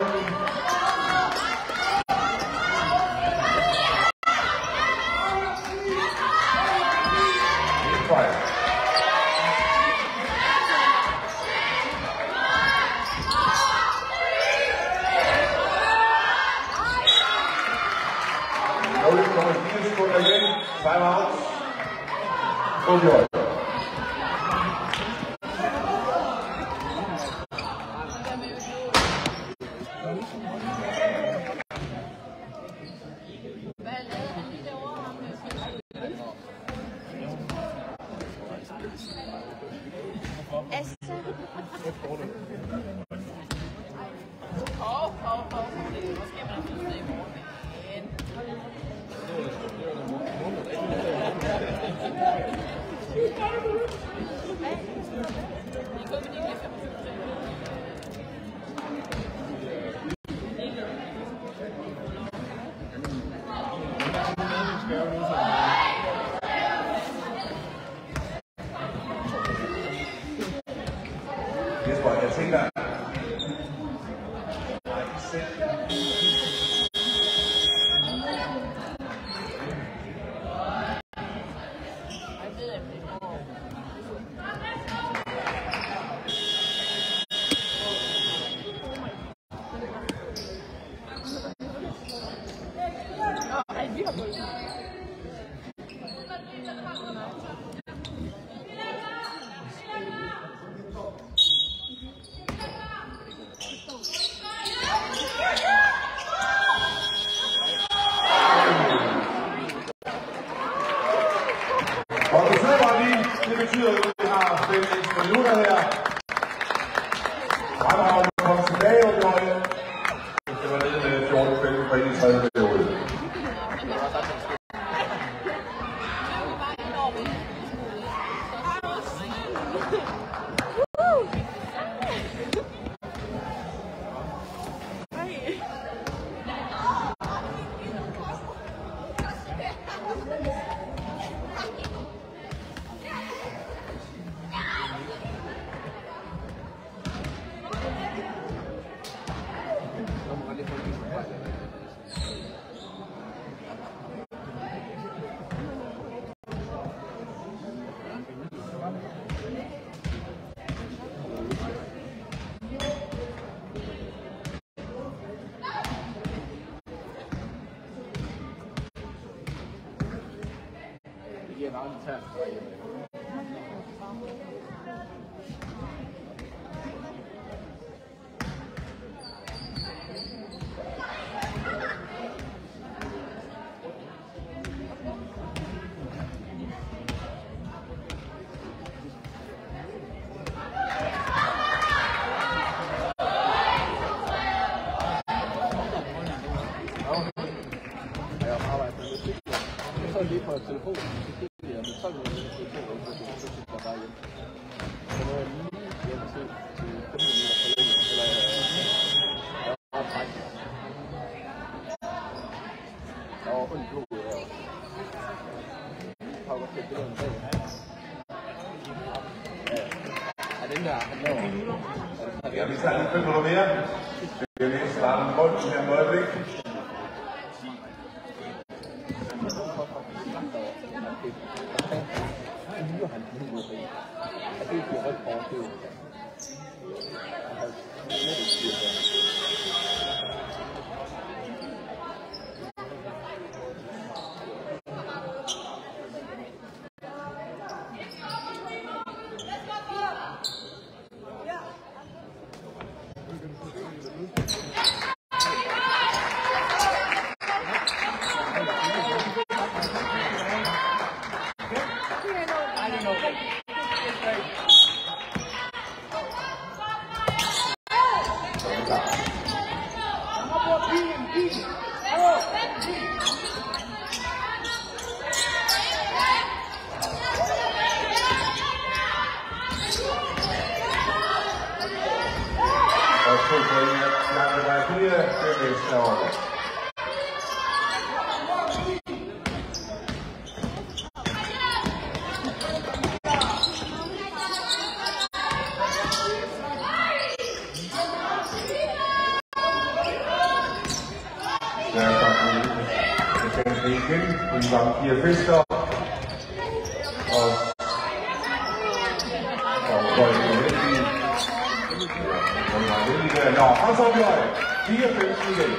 Time out. Udgjort. Jesper, jeg tænker, Det betyder, at vi har 5 ekstra minutter her. Fremragende kommer tilbage og løje. Det var nede med 14-15 for ind i tredje periode. Lige på telefonen, så kiggede jeg med 12 minutter på telefonen, så synes jeg bare hjem. Så var jeg lige hjem til 5 minutter forlænget, eller jeg var træk. Der var ondt blod, og jeg har godt set billederne bag. Ja, den der, han laver. Ja, vi tager lige 5 minutter mere. Vi er lige startet med bolden her med øjeblik. Pia Fisker og og så bliver det 4-5 igen.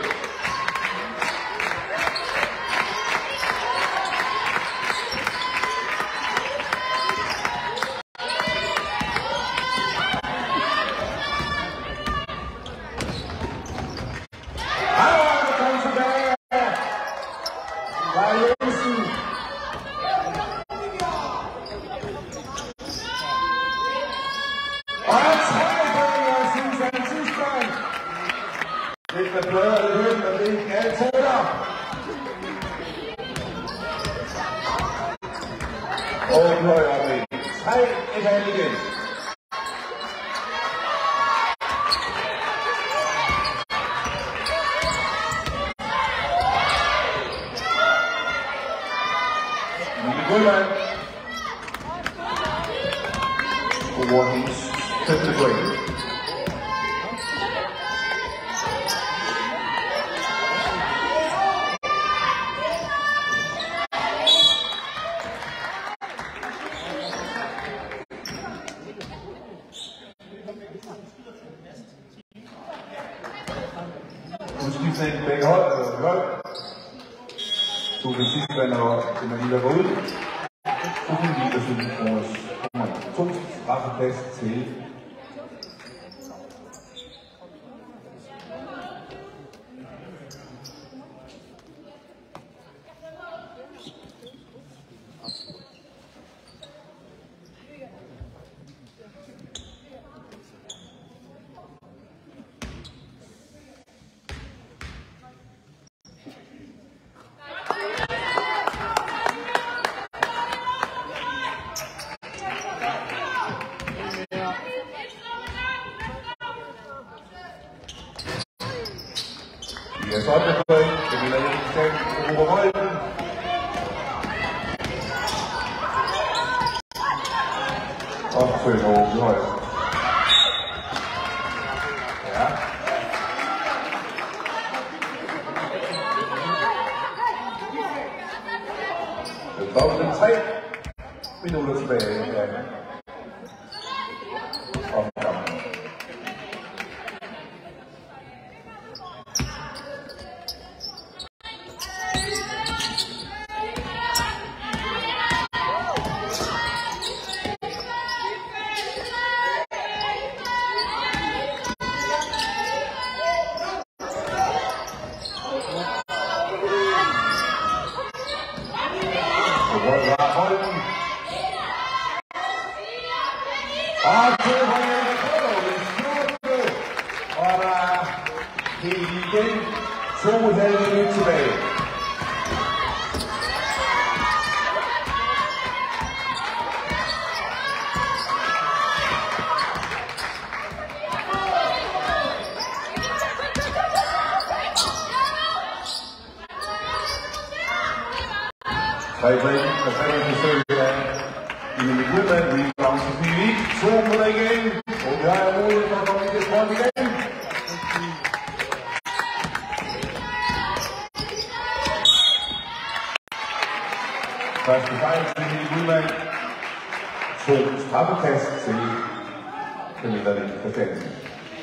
Begge hold. Så det sidste, når man lige går ud. Så kan vi besøge vores 2 straffeplads til Med 8 point, det vinder Jens Ruber Volden. Og søger over til højre. Ja. Det er Volden 3 minutter tilbage. Ja. Første fejl til Emilie Gudmand. 2 straffekast til Camilla Lind Christiansen.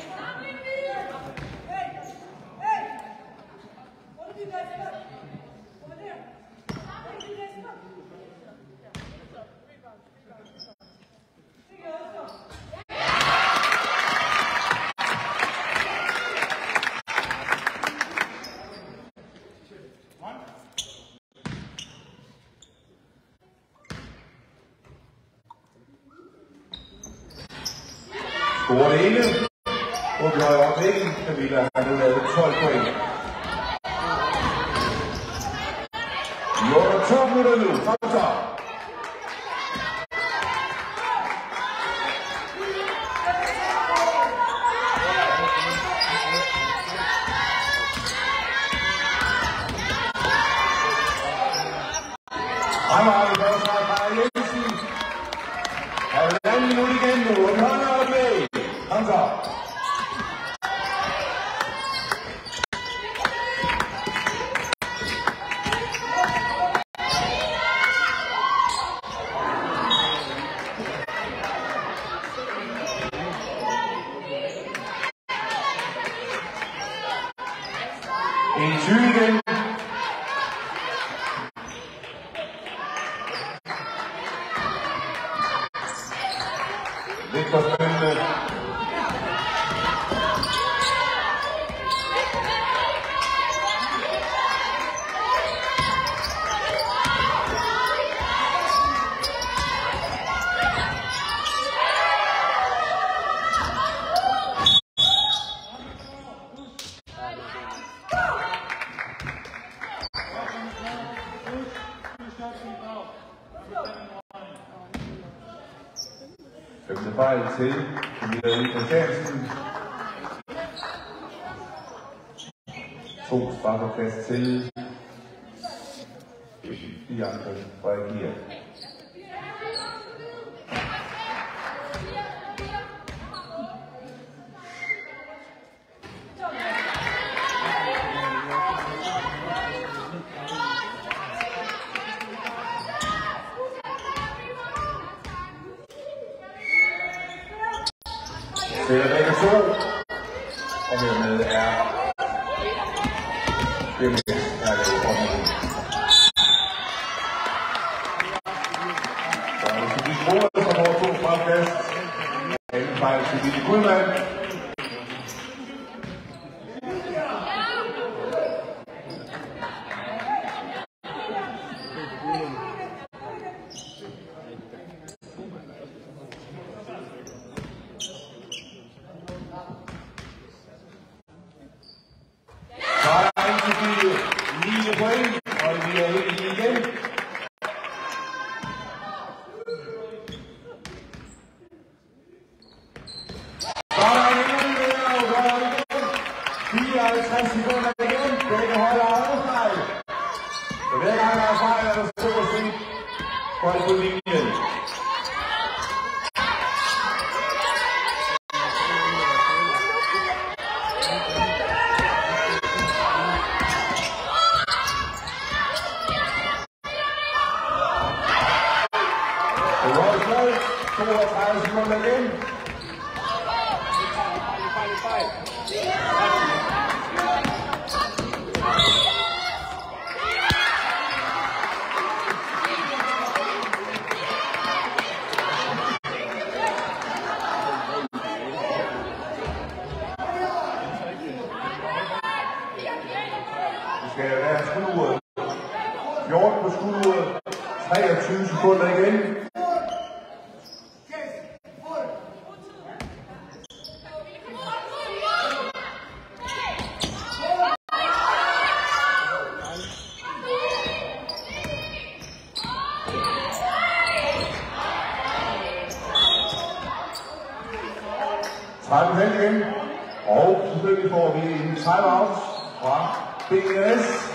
Scorer det ene, og vi højer op væggen. Camilla har nu lavet 12 point. Vi er under 2 minutter nu. Fremtag. Fremad i forsvar fra Jensen. Halvanden minut igen nu. En hånd op væg. Fremtag. En 20 igen. Lidt for spændende. Femte fejl til Camilla Lind Christiansen. 2 straffekast til Bianca Frederik. Sætter begge 2, og hermed er det med lavet ordentligt. Så er det til de skoler, som får 2 strafkast. Anden fejl til Emilie Gudmand. Sekunder igen. 32 sekunder igen. Det skal være skuddet. 14 på skuddet. 23 sekunder igen. Igen. Og selvfølgelig får vi en timeout fra BS.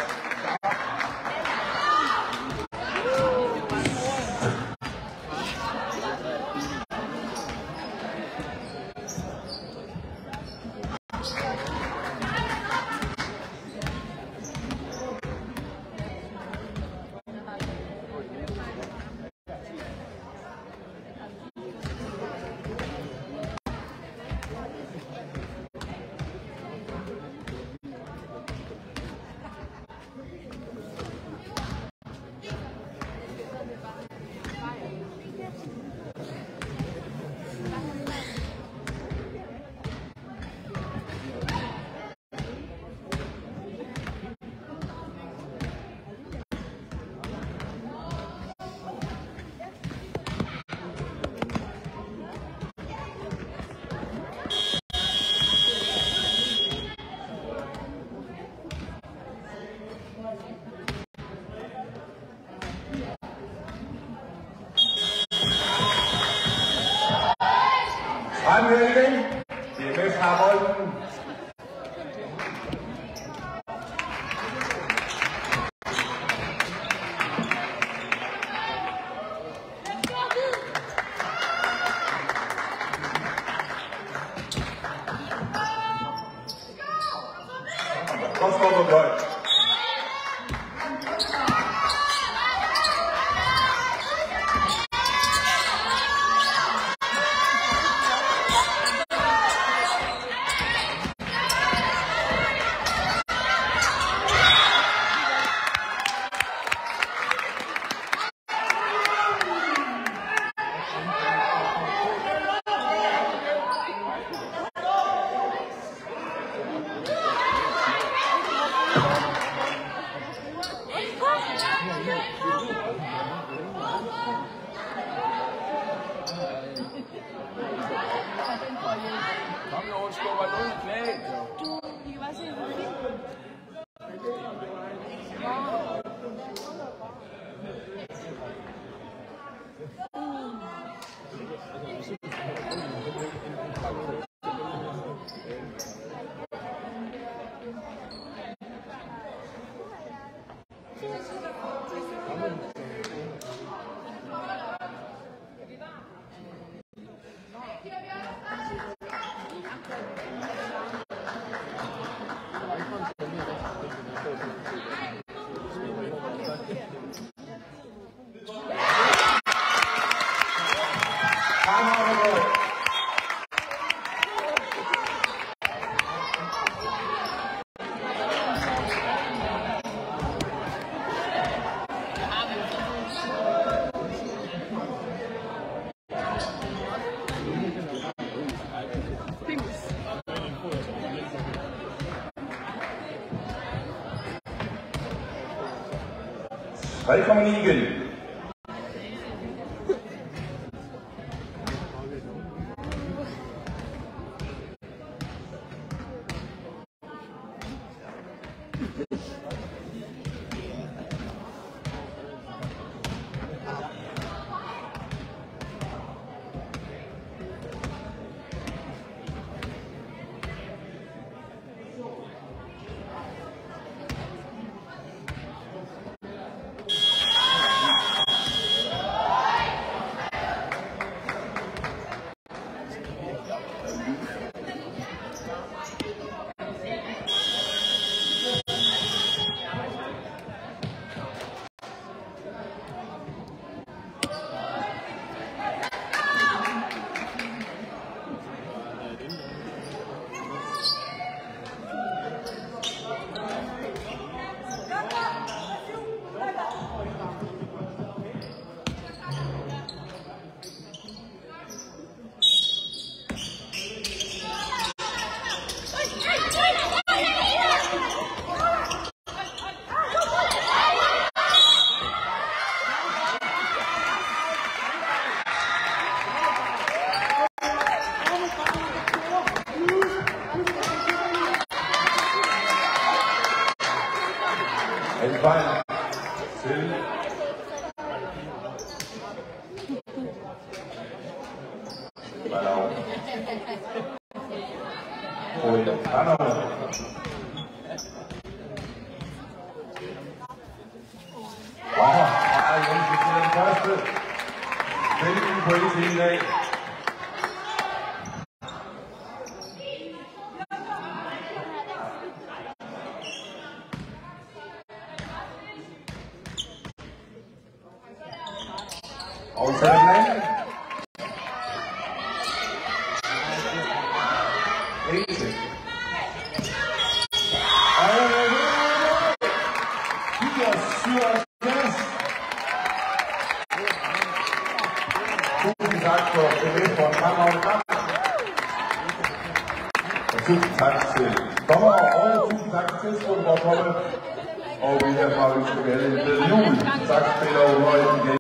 Fremhældning. DMS har bolden. Godt stoppet bold. Velkommen igen. fejl til Malau. Malau. Og Jensen til den første. Hvilken point til i dag. Og så er den anden. Ikke. Tusind tak for det for en fremragende kamp. Og tusind tak til dommer og tusind tak til tilskuerne for at komme. Og vi herfra ønsker alle en glædelig jul. Tak til spiller og